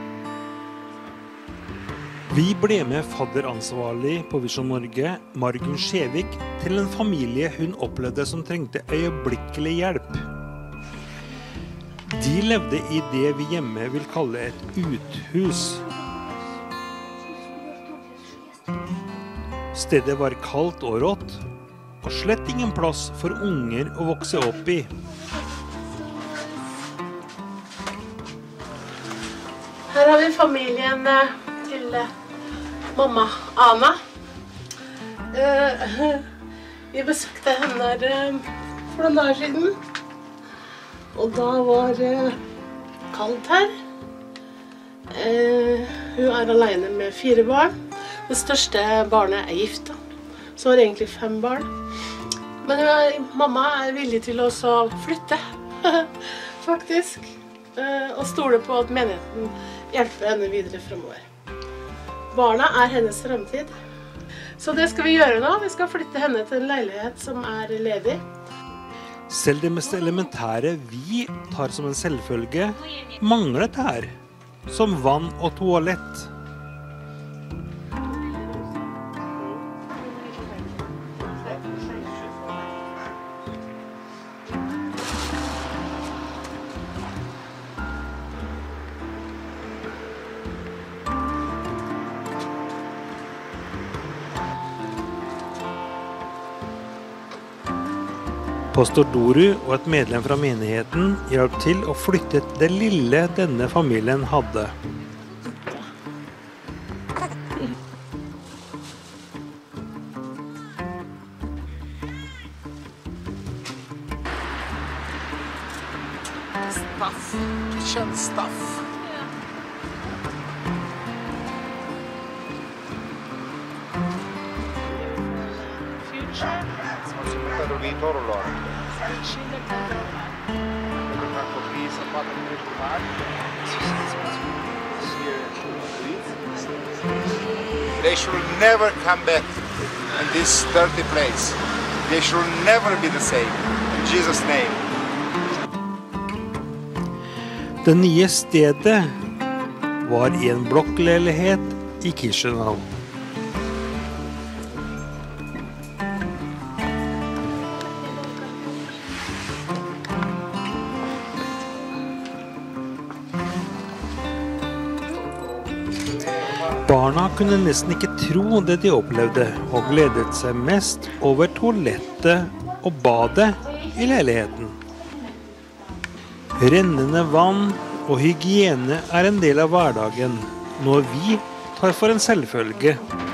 Vi ble med fadderansvarlig på Vision Norge, Margunn Skjevik, til en familie hun opplevde som trengte øyeblikkelig hjelp. De levde i det vi hjemme vil kalle et uthus. Stedet var kaldt og rått, og slett ingen plass for unger å vokse opp i. Her har vi familien til mamma Anna. Vi besøkte henne for noen dager siden, og da var det kaldt her. Hun er alene med 4 barn. Det største barnet er gift, så har egentlig 5 barn. Men mamma er villig til å flytte, faktisk, og stole på at menigheten hjelper henne videre fremover. Barna er hennes fremtid. Så det skal vi gjøre nå. Vi skal flytte henne til en leilighet som er ledig. Selv det mest elementære vi tar som en selvfølge, manglet her, som vann og toalett. Pastor Doru og et medlem fra menigheten hjalp til å flytte det lille denne familien hadde. Stuff, kitchen stuff. Pentru viitorul lor. Pentru ca copiii să poată crește mari. They should never come back in this dirty place. They should never be the same. In Jesus' name. Det nye stedet var i en blokkleilighet i Chisinau. Barna kunne nesten ikke tro det de opplevde, og gledet seg mest over toalettet og badet i leiligheten. Rennende vann og hygiene er en del av hverdagen, noe vi tar for en selvfølge.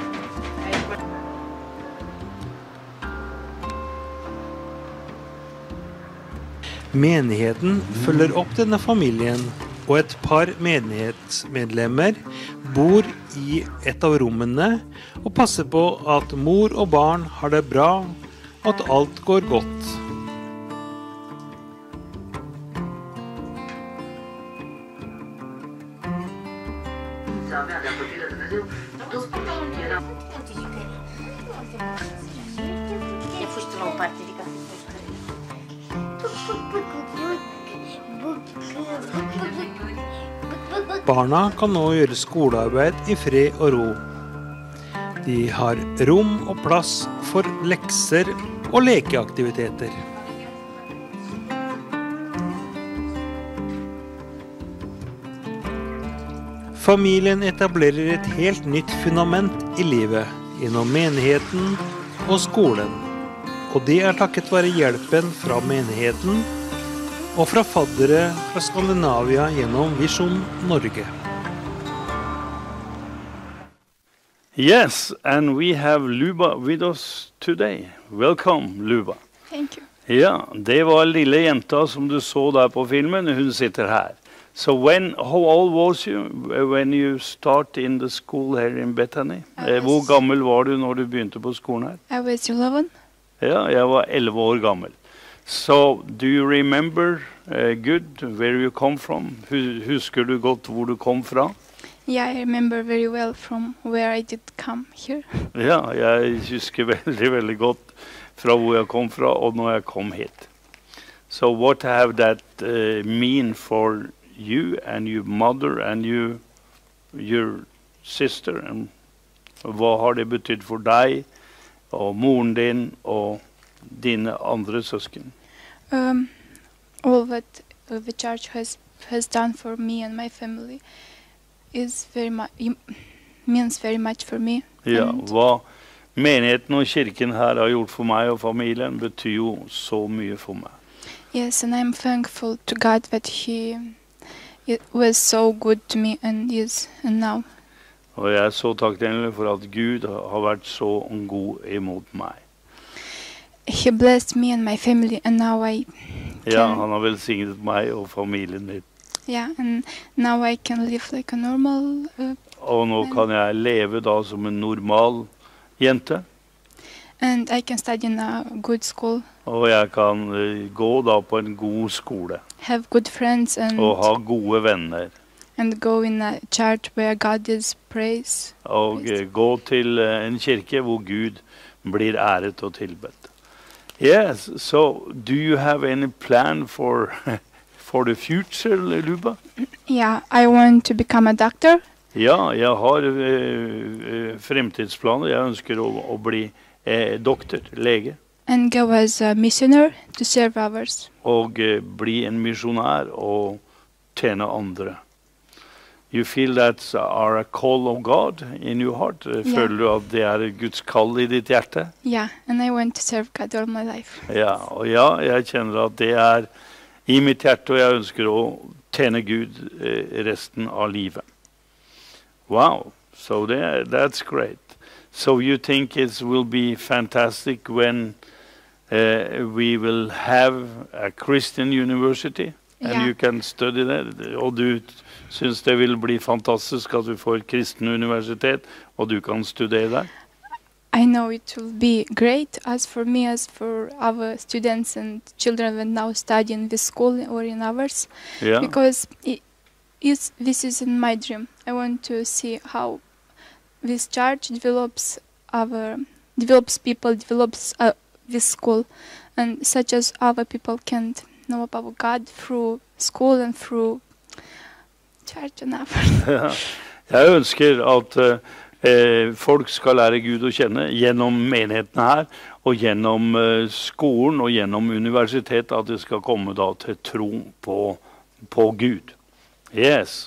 Menigheten følger opp denne familien, og et par menighetsmedlemmer bor i et av rommene og passer på at mor og barn har det bra, og at alt går godt. Barna kan nå gjøre skolearbeid i fred og ro. De har rom og plass for lekser og lekeaktiviteter. Familien etablerer et helt nytt fundament i livet gjennom menigheten og skolen. Og det er takket være hjelpen fra menigheten og fra faddere fra Skandinavia gjennom Visjon Norge. Yes, and we have Luba with us today. Welcome, Luba. Thank you. Ja, det var lille jenta som du så der på filmen. Hun sitter her. So how old was you when you started in the school here in Bethany? Hvor gammel var du når du begynte på skolen her? I was 11. Ja, jeg var 11 år gammel. So, do you remember good where you come from? Husker du godt hvor du kom fra? Yeah, I remember very well from where I did come here. Ja, jeg husker veldig, veldig godt fra hvor jeg kom fra og når jeg kom hit. So, what have that mean for you and your mother and your sister? And hva har det betydd for deg og moren din og dine andre søsken? All that the church has done for me and my family is means very much for me. Ja, hva menigheten og kirken her har gjort for meg og familien betyr jo så mye for meg. Yes, and I'm thankful to God that He was so good to me and is and now. Og jeg er så takknemlig for at Gud har vært så god imot meg. He blessed me and my family, and now I can... Ja, han har velsignet meg og familien min. Yeah, and now I can live like a normal... og nå kan jeg leve da som en normal jente. And I can study in a good school. Og jeg kan gå da på en god skole. Have good friends and... og ha gode venner. And go in a church where God is praised. Og gå til en kirke hvor Gud blir æret og tilbedt. Yes, so do you have any plan for the future, Luba? Yeah, I want to become a doctor. Ja, jeg har fremtidsplaner. Jeg ønsker å bli doktor, lege. And go as a missionary to serve others. Og bli en misjonær og tjene andre. You feel that's a call of God in your heart? Føler du at det er Guds kall i ditt hjerte? Yeah, and I want to serve God all my life. Ja, og ja, jeg kjenner at det er i mitt hjerte, og jeg ønsker å tjene Gud resten av livet. Wow, so that's great. So you think it will be fantastic when we will have a Christian university? And you can study that, og du synes det vil bli fantastisk at vi får et kristen universitet, og du kan studere der? I know it will be great as for me, as for our students and children that now study in this school or in others. Yeah. Because this is in my dream. I want to see how this church develops people, develops this school, and such as other people can know about God through school and through church and others. Jeg ønsker at folk skal lære Gud å kjenne gjennom menigheten her, og gjennom skolen og gjennom universitet, at det skal komme da til tro på Gud. Yes.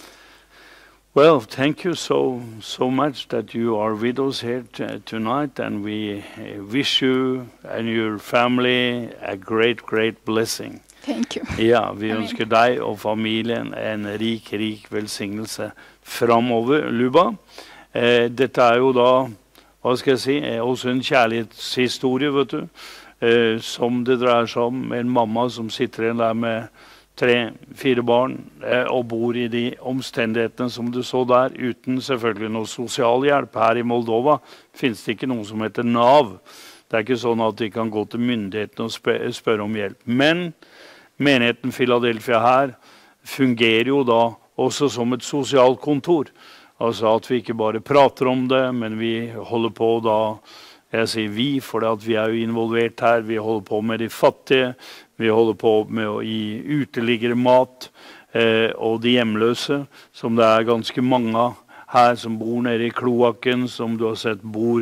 Well, thank you so much that you are with us here tonight, and we wish you and your family a great blessing. Thank you. Ja, vi ønsker deg og familien en rik velsignelse fremover, Luba. Dette jo da, hva skal jeg si, også en kjærlighetshistorie, vet du, som det dreier seg om en mamma som sitter igjen der med 3-4 barn og bor i de omstendighetene som du så der, uten selvfølgelig noe sosialhjelp. Her i Moldova finnes det ikke noe som heter NAV. Det ikke sånn at de kan gå til myndighetene og spørre om hjelp. Men menigheten Philadelphia her fungerer jo da også som et sosialkontor. Altså at vi ikke bare prater om det, men vi holder på da, jeg sier vi, for vi jo involvert her, vi holder på med de fattige, vi holder på med å gi uteliggere mat, og de hjemløse, som det ganske mange her som bor nede i kloakken, som du har sett bor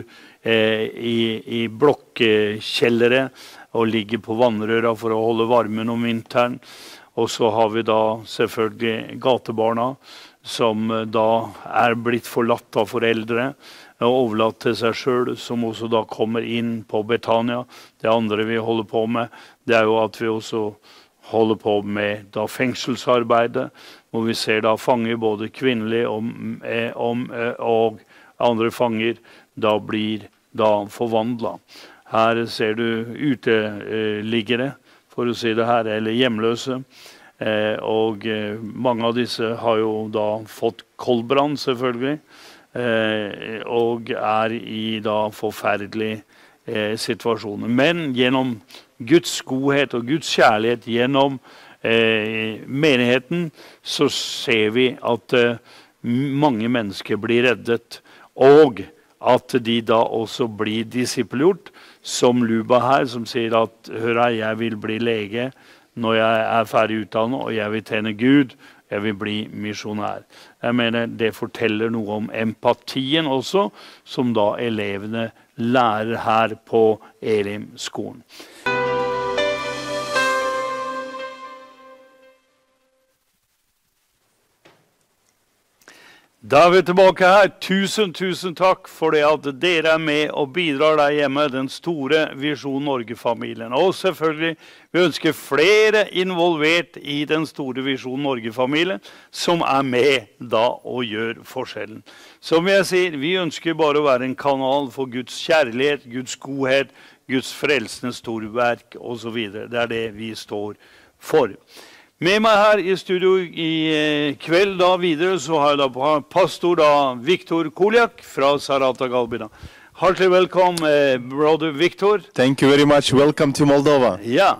i blokkjellere og ligger på vannrøra for å holde varmen om vinteren. Og så har vi da selvfølgelig gatebarna, som da blitt forlatt av foreldre og overlatt til seg selv, som også da kommer inn på Betania. Det andre vi holder på med, det jo at vi også holder på med da fengselsarbeidet, hvor vi ser da fanger, både kvinnelige og andre fanger, da blir da forvandlet. Her ser du uteliggere, for å si det her, eller hjemløse, og mange av disse har jo da fått koldbrann selvfølgelig, og i da forferdelige situasjoner. Men gjennom Guds godhet og Guds kjærlighet, gjennom menigheten, så ser vi at mange mennesker blir reddet, og at de da også blir disippelgjort, som Luba her, som sier at «Hør, jeg vil bli lege når jeg ferdig utdannet, og jeg vil tjene Gud, jeg vil bli misjonær». Jeg mener, det forteller noe om empatien også, som da elevene lærer her på Elim-skolen. Da vi tilbake her. Tusen takk for det at dere med og bidrar der hjemme, den store Visjon Norge-familien. Og selvfølgelig, vi ønsker flere involvert i den store Visjon Norge-familien, som med da og gjør forskjellen. Som jeg sier, vi ønsker bare å være en kanal for Guds kjærlighet, Guds godhet, Guds frelsende storverk og så videre. Det det vi står for. Med meg her i studio i kveld da videre, så har jeg da pastor da Viktor Kuliak fra Sarata Galbina. Hartelig velkommen, brother Viktor. Thank you very much. Welcome to Moldova. Ja,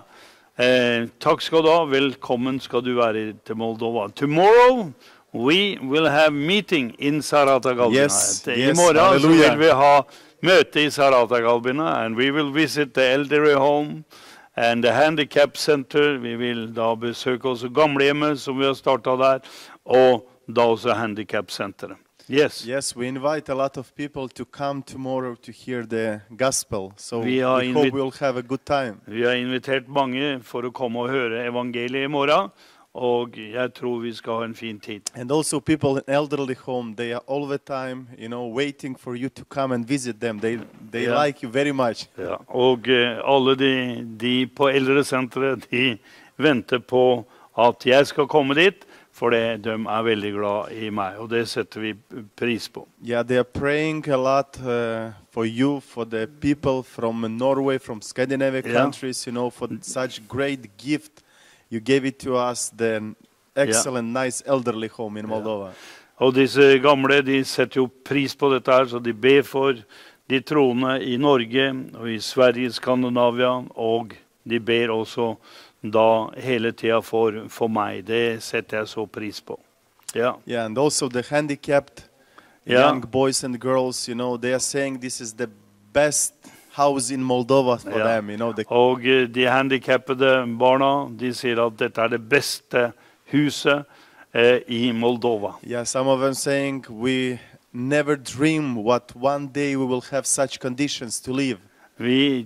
takk skal du ha. Velkommen skal du være til Moldova. Tomorrow we will have meeting in Sarata Galbina. I morgen så vil vi ha møte i Sarata Galbina, and we will visit the elderly home and the handicap center. Vi vil da besøke også gamlehjemmet som vi har startet der, og da også handicap center. Yes. Yes, we invite a lot of people to come tomorrow to hear the gospel. So we hope we'll have a good time. Vi har invitert mange for å komme og høre evangeliet i morgen, og jeg tror vi skal ha en fin tid. And also people in elderly home, they are all the time, you know, waiting for you to come and visit them. They like you very much. Ja, og alle de på eldresenteret, de venter på at jeg skal komme dit, for de veldig glad i meg, og det setter vi pris på. Yeah, they are praying a lot for you, for the people from Norway, from Scandinavian countries, you know, for such great gift. You gave it to us, the excellent, nice elderly home in Moldova. Og disse gamle, de setter jo pris på dette her, så de ber for de troende i Norge, og i Sverige, Skandinavia, og de ber også da hele tiden for meg. Det setter jeg så pris på. Yeah, and also the handicapped young boys and girls, you know, they are saying this is the best house in Moldova for them, you know. Og de handicappede barna, de sier at dette det beste huset i Moldova. Yeah, some of them saying we never dream what one day we will have such conditions to live. Vi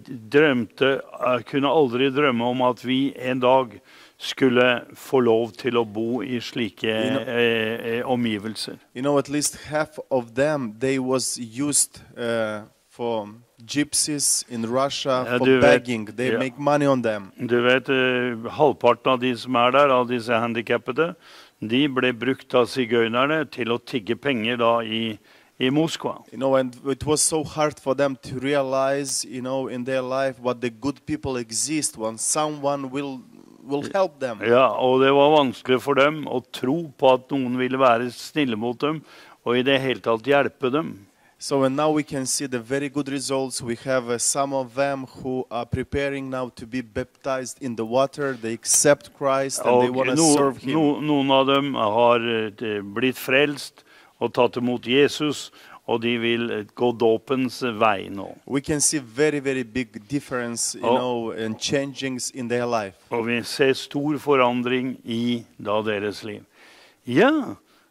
kunne aldri drømme om at vi en dag skulle få lov til å bo i slike omgivelser. You know, at least half of them, they was used for gypsies in Russia for begging. They make money on them. Du vet, halvparten av de som der, av disse handikappede, de ble brukt av sigøynerne til å tigge penger da i Moskva. You know, and it was so hard for them to realize, you know, in their life what the good people exist when someone will help them. Ja, og det var vanskelig for dem å tro på at noen ville være snille mot dem, og i det hele tatt hjelpe dem. So and now we can see the very good results. We have some of them who are preparing now to be baptized in the water. They accept Christ and they want to serve Him. Noen av dem har blitt frelst og tatt imot Jesus, og de vil gå dåpens vei nå. We can see very, very big difference, you know, and changings in their life. Og vi ser stor forandring i da deres liv. Yeah.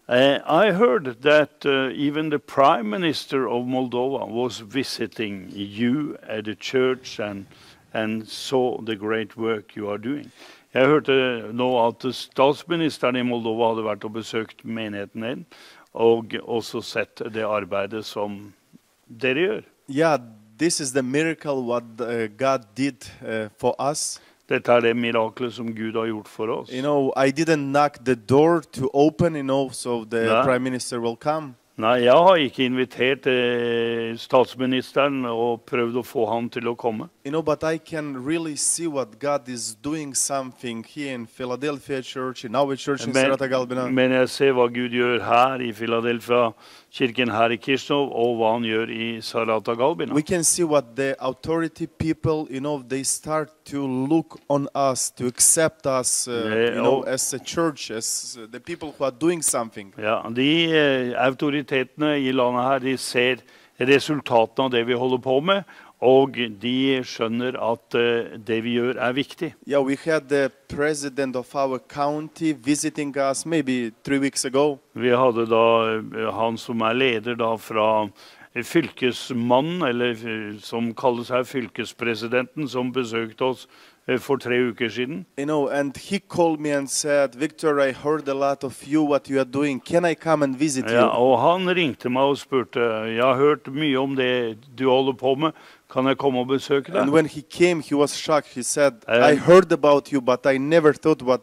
I heard that even the Prime Minister of Moldova was visiting you at the church and saw the great work you are doing. Jeg hørte nå at statsministeren i Moldova hadde vært og besøkt menigheten din, og også sett det arbeidet som dere gjør. Yeah, this is the miracle what God did for us. Dette det miraklet som Gud har gjort for oss. You know, I didn't knock the door to open, you know, so the Prime Minister will come. Nei, jeg har ikke invitert statsministeren og prøvd å få han til å komme. You know, but I can really see what God is doing something here in Philadelphia Church, in our church in Sarata Galbina. Men jeg ser hva Gud gjør her i Philadelphia, kirken her i Kishnov, og hva han gjør i Sarata Galbina. We can see what the authority people, you know, they start to look on us, to accept us, you know, as a church, as the people who are doing something. Ja, de autoritetene i landet her, de ser resultatene av det vi holder på med, og de skjønner at det vi gjør viktig. Yeah, we had the president of our county visiting us maybe 3 weeks ago. Vi hadde da han som leder da fra fylkesmannen, eller som kalles her fylkespresidenten, som besøkte oss for 3 uker siden. You know, and he called me and said, Victor, I heard a lot of you, what you are doing. Can I come and visit you? Ja, og han ringte meg og spurte, jeg har hørt mye om det du holder på med, kan jeg komme og besøke deg? And when he came, he was shocked. He said, I heard about you, but I never thought what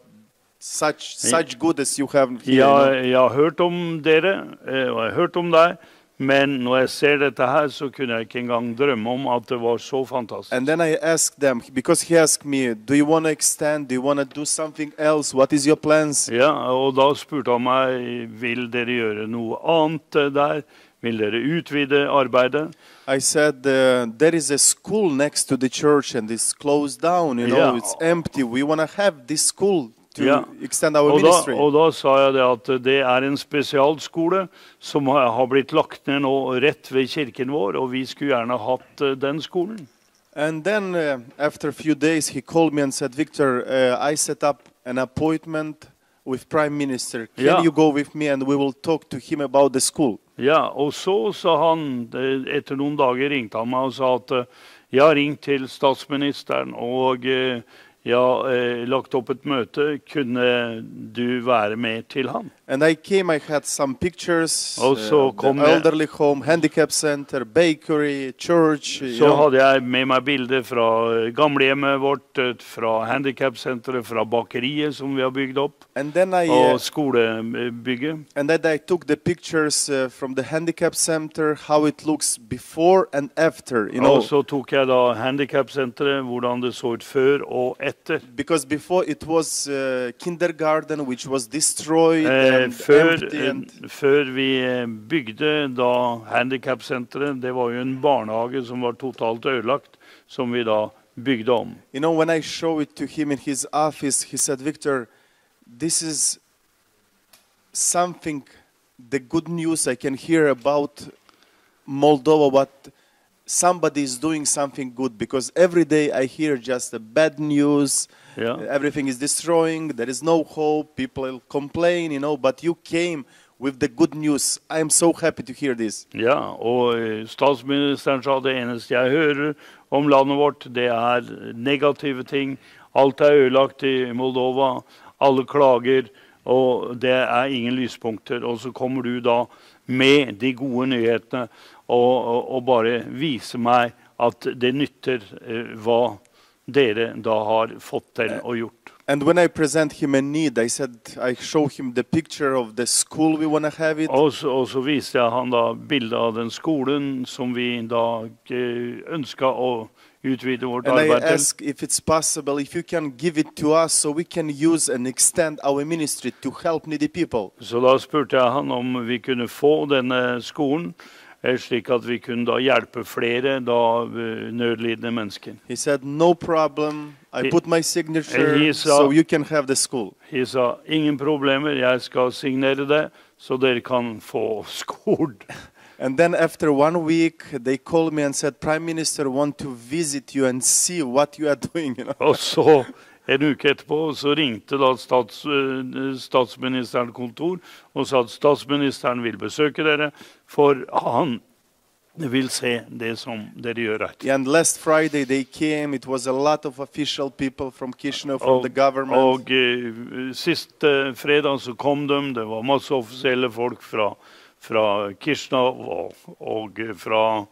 such good as you have here. Ja, jeg har hørt om dere, og jeg har hørt om deg, men når jeg ser dette her, så kunne jeg ikke engang drømme om at det var så fantastisk. And then I asked them, because he asked me, do you want to extend? Do you want to do something else? What is your plans? Ja, og da spurte han meg, vil dere gjøre noe annet der? Vil dere utvide arbeidet? I said, there is a school next to the church and it's closed down, you know, it's empty. We want to have this school to extend our ministry. Og da sa jeg det at det en spesialskole som har blitt lagt ned nå rett ved kirken vår, og vi skulle gjerne hatt den skolen. And then after a few days he called me and said, Victor, I set up an appointment with Prime Minister. Can you go with me and we will talk to him about the school? Ja, og så sa han, etter noen dager ringte han meg og sa at jeg har ringt til statsministeren og jeg har lagt opp et møte, kunne du være med til han? And I came, I had some pictures, the elderly home, handicap center, bakery, church. Så hadde jeg med meg bilder fra gamlehjemmet vårt, fra handicapsenteret, fra bakeriet som vi har bygd opp, og skolebygget. And then I took the pictures from the handicap center, how it looks before and after, you know. Og så tok jeg da handicapsenteret, hvordan det så ut før og etter. Because before it was kindergarten, which was destroyed. Før vi bygde da handicapsenteret, det var jo en barnehage som var totalt ødelagt, som vi da bygde om. You know, when I show it to him in his office, he said, Victor, this is something, the good news I can hear about Moldova, what somebody is doing something good, because every day I hear just the bad news. Everything is destroying, there is no hope, people complain, you know, but you came with the good news. I am so happy to hear this. Ja, og statsministeren sa det eneste jeg hører om landet vårt, det negative ting. Alt ødelagt i Moldova, alle klager, Og det er ingen lyspunkter. Og så kommer du da med de gode nyhetene og bare viser meg at det nytter hva dere da har fått til og gjort. And when I present him a need, I show him the picture of the school we want to have it. Og så viste jeg han da bildet av den skolen som vi da ønsker å utvide vårt arbeid til. And I ask if it's possible, if you can give it to us so we can use and extend our ministry to help needy people. Så da spurte jeg han om vi kunne få denne skolen, slik at vi kunne da hjelpe flere da nødlidende mennesker. He said, no problem, I put my signature so you can have the school. He sa, ingen problemer, jeg skal signere det, så dere kan få skolen. And then after 1 week, they called me and said, Prime Minister want to visit you and see what you are doing. You know? Og så en uke etterpå så ringte da statsministerens kontor og sa at statsministeren vil besøke dere, for han vil se det som dere gjør rett. And last Friday they came, it was a lot of official people from Chisinau, from the government. Og siste fredag så kom de, det var masse offisielle folk fra Chisinau og fra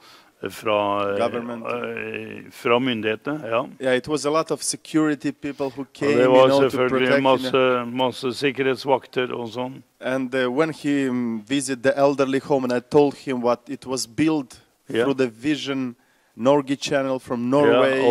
myndighetene, ja. Yeah, it was a lot of security people who came, det var to selvfølgelig protect masse sikkerhetsvakter og sånn. And when he visited the elderly home, and I told him what it was built through the Vision Norge channel from Norway.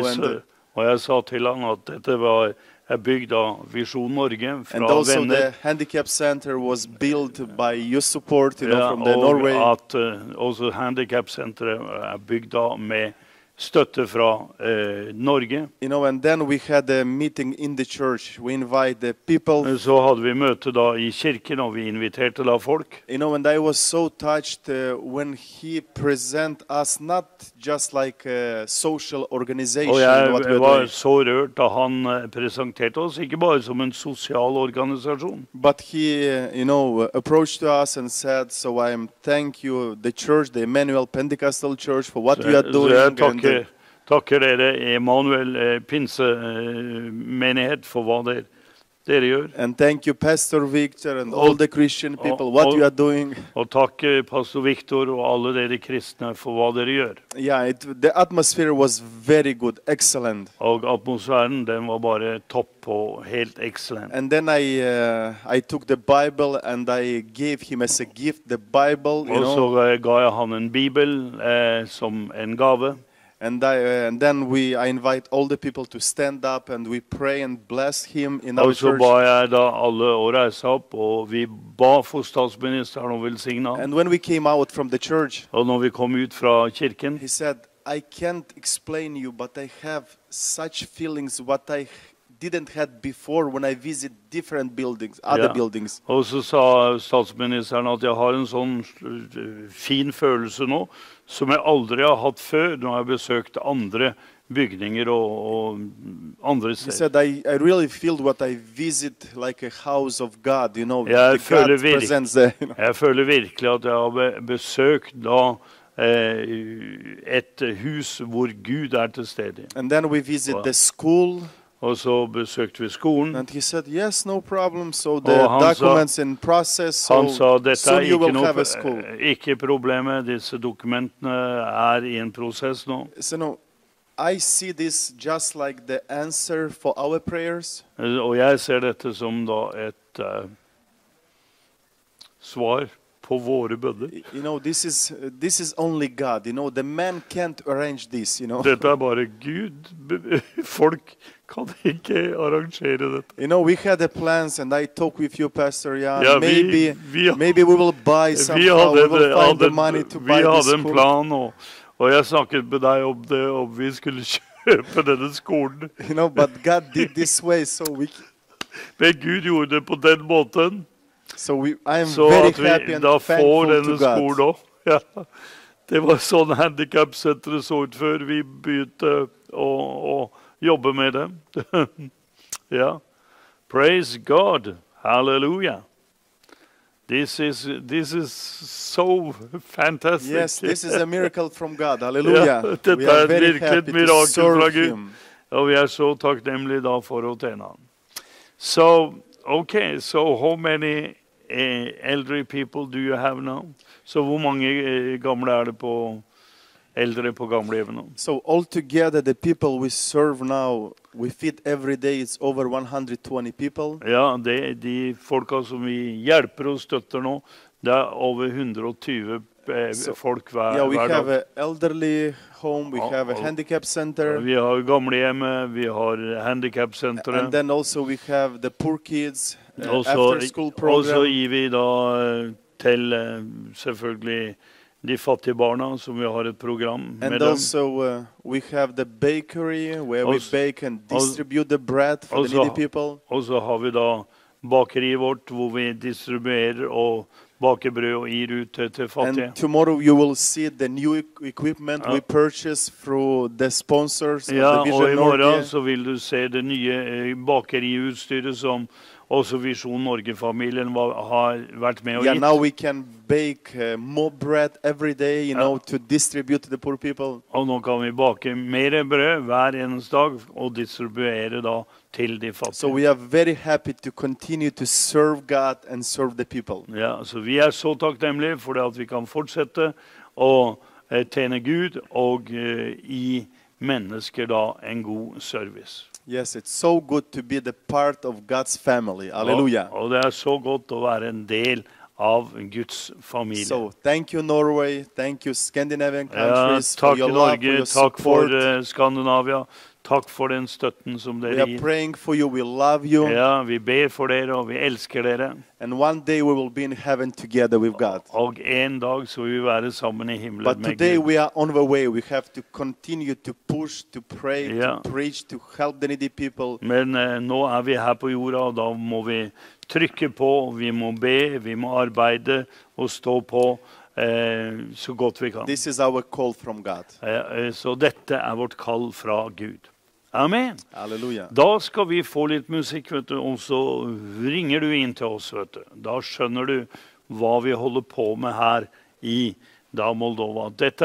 Og jeg sa til han at dette var bygd av Visjon Norge fra and also venner. The handicap center was built by your support, from the Norway. Og at også handicap-senteret bygd av med støtte fra Norge. And then we had a meeting in the church. We invite the people. Så hadde vi møte da i kirken, og vi inviterte da folk. And I was so touched when he present us not just like a social organization. Og jeg var så rørt da han presenterte oss, ikke bare som en sosial organisasjon. But he, approached to us and said, so I thank you, the church, the Emmanuel Pentecostal Church, for what you are doing. Takker dere Emanuel pinsemenighet for hva dere gjør. And thank you Pastor Victor and all the Christian people what you are doing. Og takk Pastor Victor og alle dere kristne for hva dere gjør. Yeah, the atmosphere was very good, excellent. Og atmosfæren den var bare topp og helt excellent. And then I took the Bible and I gave him as a gift the Bible, Og så ga jeg han en bibel som en gave. And then I invite all the people to stand up and we pray and bless him in our church. Og så ba jeg da alle å reise opp, og vi ba for statsministeren og velsigna. And when we came out from the church, og når vi kom ut fra kirken, he said, I can't explain you, but I have such feelings what I didn't have before when I visit different buildings, other buildings. Og så sa statsministeren at jeg har en sånn fin følelse nå, som jeg aldri har hatt før når jeg har besøkt andre bygninger og andre steder. He said, I really feel what I visit like a house of God, Jeg føler virkelig at jeg har besøkt da et hus hvor Gud til stede. And then we visit the school. Og så besøkte vi skolen. And he said, yes, no problem. So the documents in process. So soon you will have a school. Ikke problemet, disse dokumentene i en prosess nå. So no, I see this just like the answer for our prayers. Og jeg ser dette som da et svar på våre bønner. This is only God. The man can't arrange this. Dette bare Gud. Folk kan ikke arrangere dette. We had the plans, and I talked with you, Pastor Jan. Maybe we will buy somehow. We will find the money to buy this school. Vi hadde en plan, og jeg snakket med deg om det, om vi skulle kjøpe denne skolen. But God did this way, so we. Men Gud gjorde det på den måten. So I am very happy and thankful to God. Ja. Det var sånn handicap-senteret så ut før vi begynte å jobbe med det. Ja. Praise God. Hallelujah. This is so fantastic. Yes, this is a miracle from God. Hallelujah. Ja, dette virkelig et mirakel fra Gud. Og vi så takknemlige da for å tjene han. So Okay, so how many elderly people do you have now? Så hvor mange gamle det på eldre på gamlehjem nå? So altogether the people we serve now, we feed every day, it's over 120 people. Ja, de folka som vi hjelper og støtter nå, det over 120 folk hver dag. Yeah, we have an elderly home, we have a handicap center. Vi har gamlehjemmet, vi har handicap-senteret. And then also we have the poor kids after school program. Og så gir vi da til selvfølgelig de fattige barna, som vi har et program med dem. And also we have the bakery where we bake and distribute the bread for the needy people. Og så har vi da bakeriet vårt, hvor vi distribuerer og baker brød og gir ut til fattige. And tomorrow you will see the new equipment we purchase through the sponsors of the Vision og i morgen Norge. så vil du se det nye bakeriutstyret som også Vision Norge-familien har vært med og gitt. Now we can bake more bread every day, you know, to distribute to the poor people. Og nå kan vi bake mer brød hver eneste dag og distribuere da til de fattige. So we are very happy to continue to serve God and serve the people. Ja, så vi så takknemlige for det at vi kan fortsette å tjene Gud og gi mennesker da en god service. Yes, it's so good to be the part of God's family. Hallelujah. Og det så godt å være en del av Guds familie. So thank you Norway, thank you Scandinavian countries for takk your love, Norge, for your takk support. for Skandinavia. Takk for den støtten som We dere are gir. praying for you, we love you. Ja, vi ber for dere og vi elsker dere. And one day we will be in heaven together with God. Og en dag så vil vi være sammen i himmelen But med today Gud. we are on the way. We have to continue to push, to pray, Ja. to preach, to help the needy people. Men nå vi her på jorda, og da må vi trykke på, vi må be, vi må arbeide og stå på så godt vi kan. This is our call from God. Så dette vårt kall fra Gud. Amen. Halleluja. Da skal vi få litt musikk, vet du, og så ringer du inn til oss, vet du. Da skjønner du hva vi holder på med her i Moldova. Dette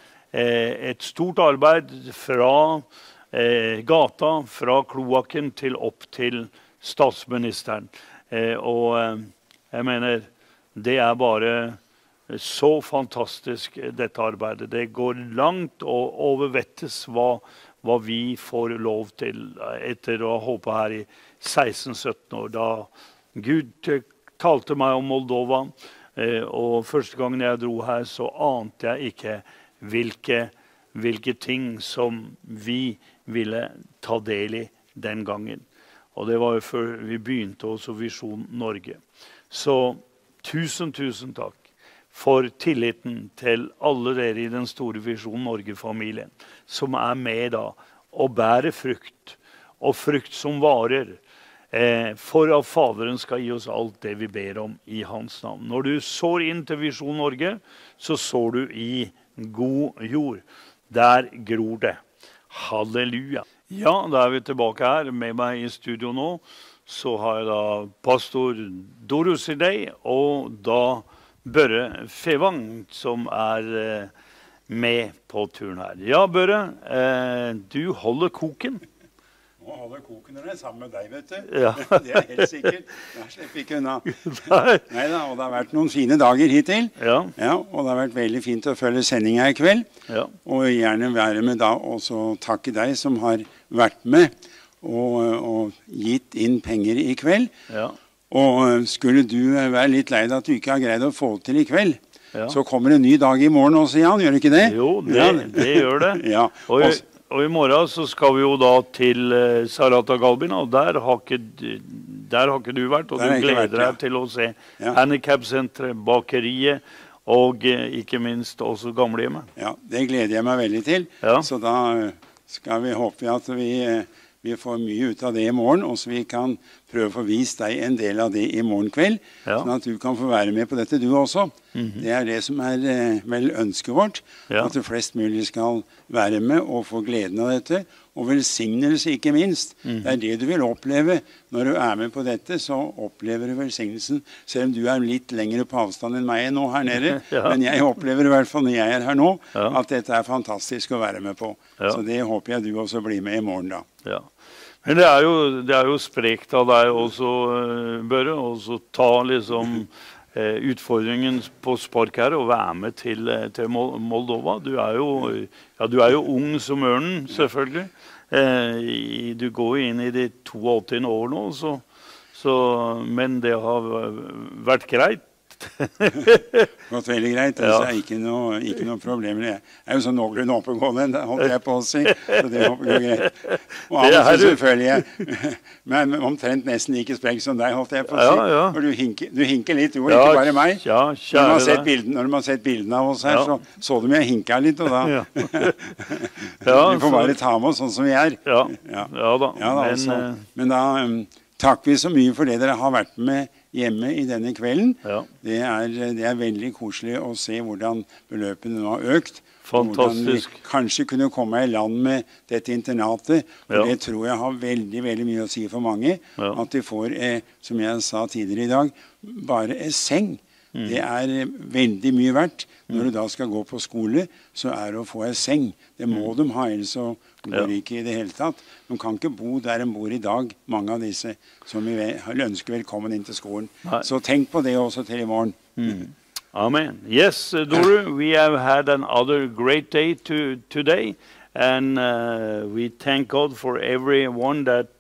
et stort arbeid fra gata, fra kloakken til opp til statsministeren. Og jeg mener, det bare så fantastisk, dette arbeidet. Det går langt og overvettes hva vi får lov til etter å ha håpet her i 16-17 år. Da Gud talte meg om Moldova, og første gangen jeg dro her, så ante jeg ikke hvilke ting som vi ville ta del i den gangen. Og det var jo før vi begynte også Vision Norge. Så tusen takk for tilliten til alle dere i den store Vision Norge-familien, som med da og bærer frukt, og frukt som varer, for at Faderen skal gi oss alt det vi ber om i hans navn. Når du sår inn til Vision Norge, så sår du i god jord. Der gror det. Halleluja. Ja, da vi tilbake her med meg i studio nå. Så har jeg da pastor Doru Sirdei, og da Børre Fevang, som med på turen her. Ja, Børre, du holder koken. Nå holder koken når sammen med deg, vet du. Ja. Det helt sikkert. Jeg slipper ikke unna. Neida, og det har vært noen fine dager hittil. Ja. Ja, og det har vært veldig fint å følge sendingen her i kveld. Ja. Og gjerne være med da, og så takke deg som har vært med og gitt inn penger i kveld. Ja. Og skulle du være litt lei deg at du ikke har greid å få det til i kveld, så kommer en ny dag i morgen også, Jan, gjør det ikke det? Jo, det gjør det. Ja. Og i morgen så skal vi jo da til Sarata Galbina, og der har ikke du vært, og du gleder deg til å se handicap-senteret, bakeriet, og ikke minst også gamlehjemmet. Ja, det gleder jeg meg veldig til. Så da skal vi håpe at vi får mye ut av det i morgen, og så vi kan prøve å få vist deg en del av det i morgen kveld, sånn at du kan få være med på dette du også. Det det som vel ønsket vårt, at du flest mulig skal være med og få gleden av dette, og velsignelse ikke minst. Det det du vil oppleve når du med på dette, så opplever du velsignelsen, selv om du litt lengre på avstand enn meg nå her nede, men jeg opplever i hvert fall når jeg her nå, at dette fantastisk å være med på. Så det håper jeg du også blir med i morgen da. Ja. Men det er jo sprekt av deg også, Børre, og så ta liksom utfordringen på spark her og være med til Moldova. Du er jo ung som ørnen, selvfølgelig. Du går inn i de 82 år nå, men det har vært greit. Gått veldig greit, det er ikke noe problemer. Jeg jo så noenlunde oppegående, holdt jeg på å si, så det går greit. Og av og til selvfølgelig, men omtrent nesten like sprek som deg, holdt jeg på å si. For du hinker litt, ikke bare meg. Når man har sett bildene av oss her, så du meg hinket litt, og da vi får bare ta med oss sånn som vi er. Ja da. Men da takker vi så mye for det dere har vært med hjemme i denne kvelden. Det er veldig koselig å se hvordan beløpene nå har økt. Hvordan vi kanskje kunne komme i land med dette internatet. For det tror jeg har veldig, veldig mye å si for mange. At de får, som jeg sa tidligere i dag, bare en seng. Det er veldig mye verdt. Når du da skal gå på skole, så er det å få en seng. Det må de ha, ellers så går det ikke i det hele tatt. De kan ikke bo der de bor i dag, mange av disse som vi ønsker velkommen inn til skolen. Så tenk på det også til i morgen. Amen. Yes, Doru, we have had another great day today, and we thank God for everyone that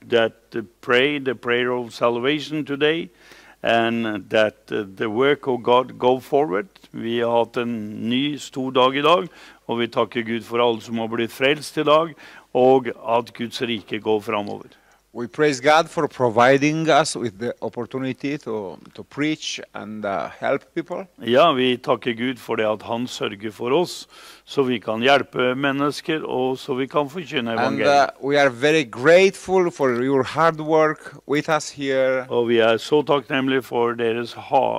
prayed the prayer of salvation today, and that the work of God go forward. Vi har hatt en ny stor dag i dag, og vi takker Gud for alle som har blitt frelst i dag, og at Guds rike går fremover. We praise God for providing us with the opportunity to preach and help people. Ja, vi takker Gud for det at han sørger for oss, så vi kan hjelpe mennesker, og så vi kan forkynne evangeliet. And we are very grateful for your hard work with us here. Og vi er så takknemlige for deres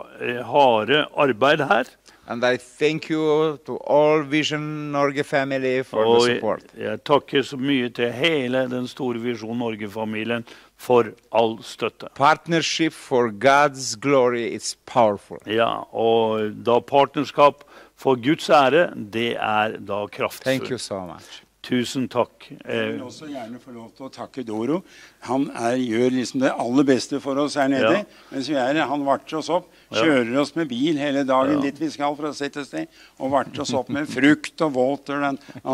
harde arbeid her. And I thank you to all Vision Norge family for the support. Jeg takker så mye til hele den store Vision Norge-familien for all støtte. Partnership for God's glory is powerful. Ja, og da partnerskap for Guds ære, det er da kraftfullt. Thank you so much. Tusen takk. Jeg vil også gjerne få lov til å takke Doro. Han gjør liksom det aller beste for oss her nede. Mens vi han varter oss opp, kjører oss med bil hele dagen dit vi skal for å sette sted, og varter oss opp med frukt og water.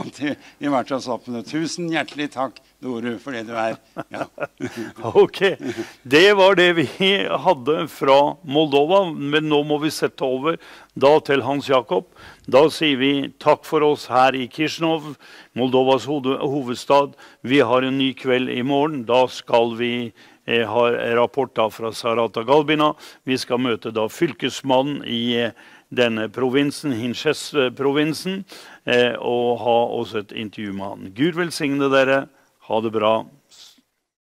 Vi varter oss opp med det. Tusen hjertelig takk, Doro, for det du er. Ja. Ok, det var det vi hadde fra Moldova, men nå må vi sette over da til Hans Jakob. Da sier vi takk for oss her i Kishinev, Moldovas hovedstad. Vi har en ny kveld i morgen. Da skal vi ha rapporter fra Sarata Galbina. Vi skal møte da fylkesmannen i denne provinsen, Hinshes-provinsen, og ha også et intervju med han. Gud velsigne dere. Ha det bra.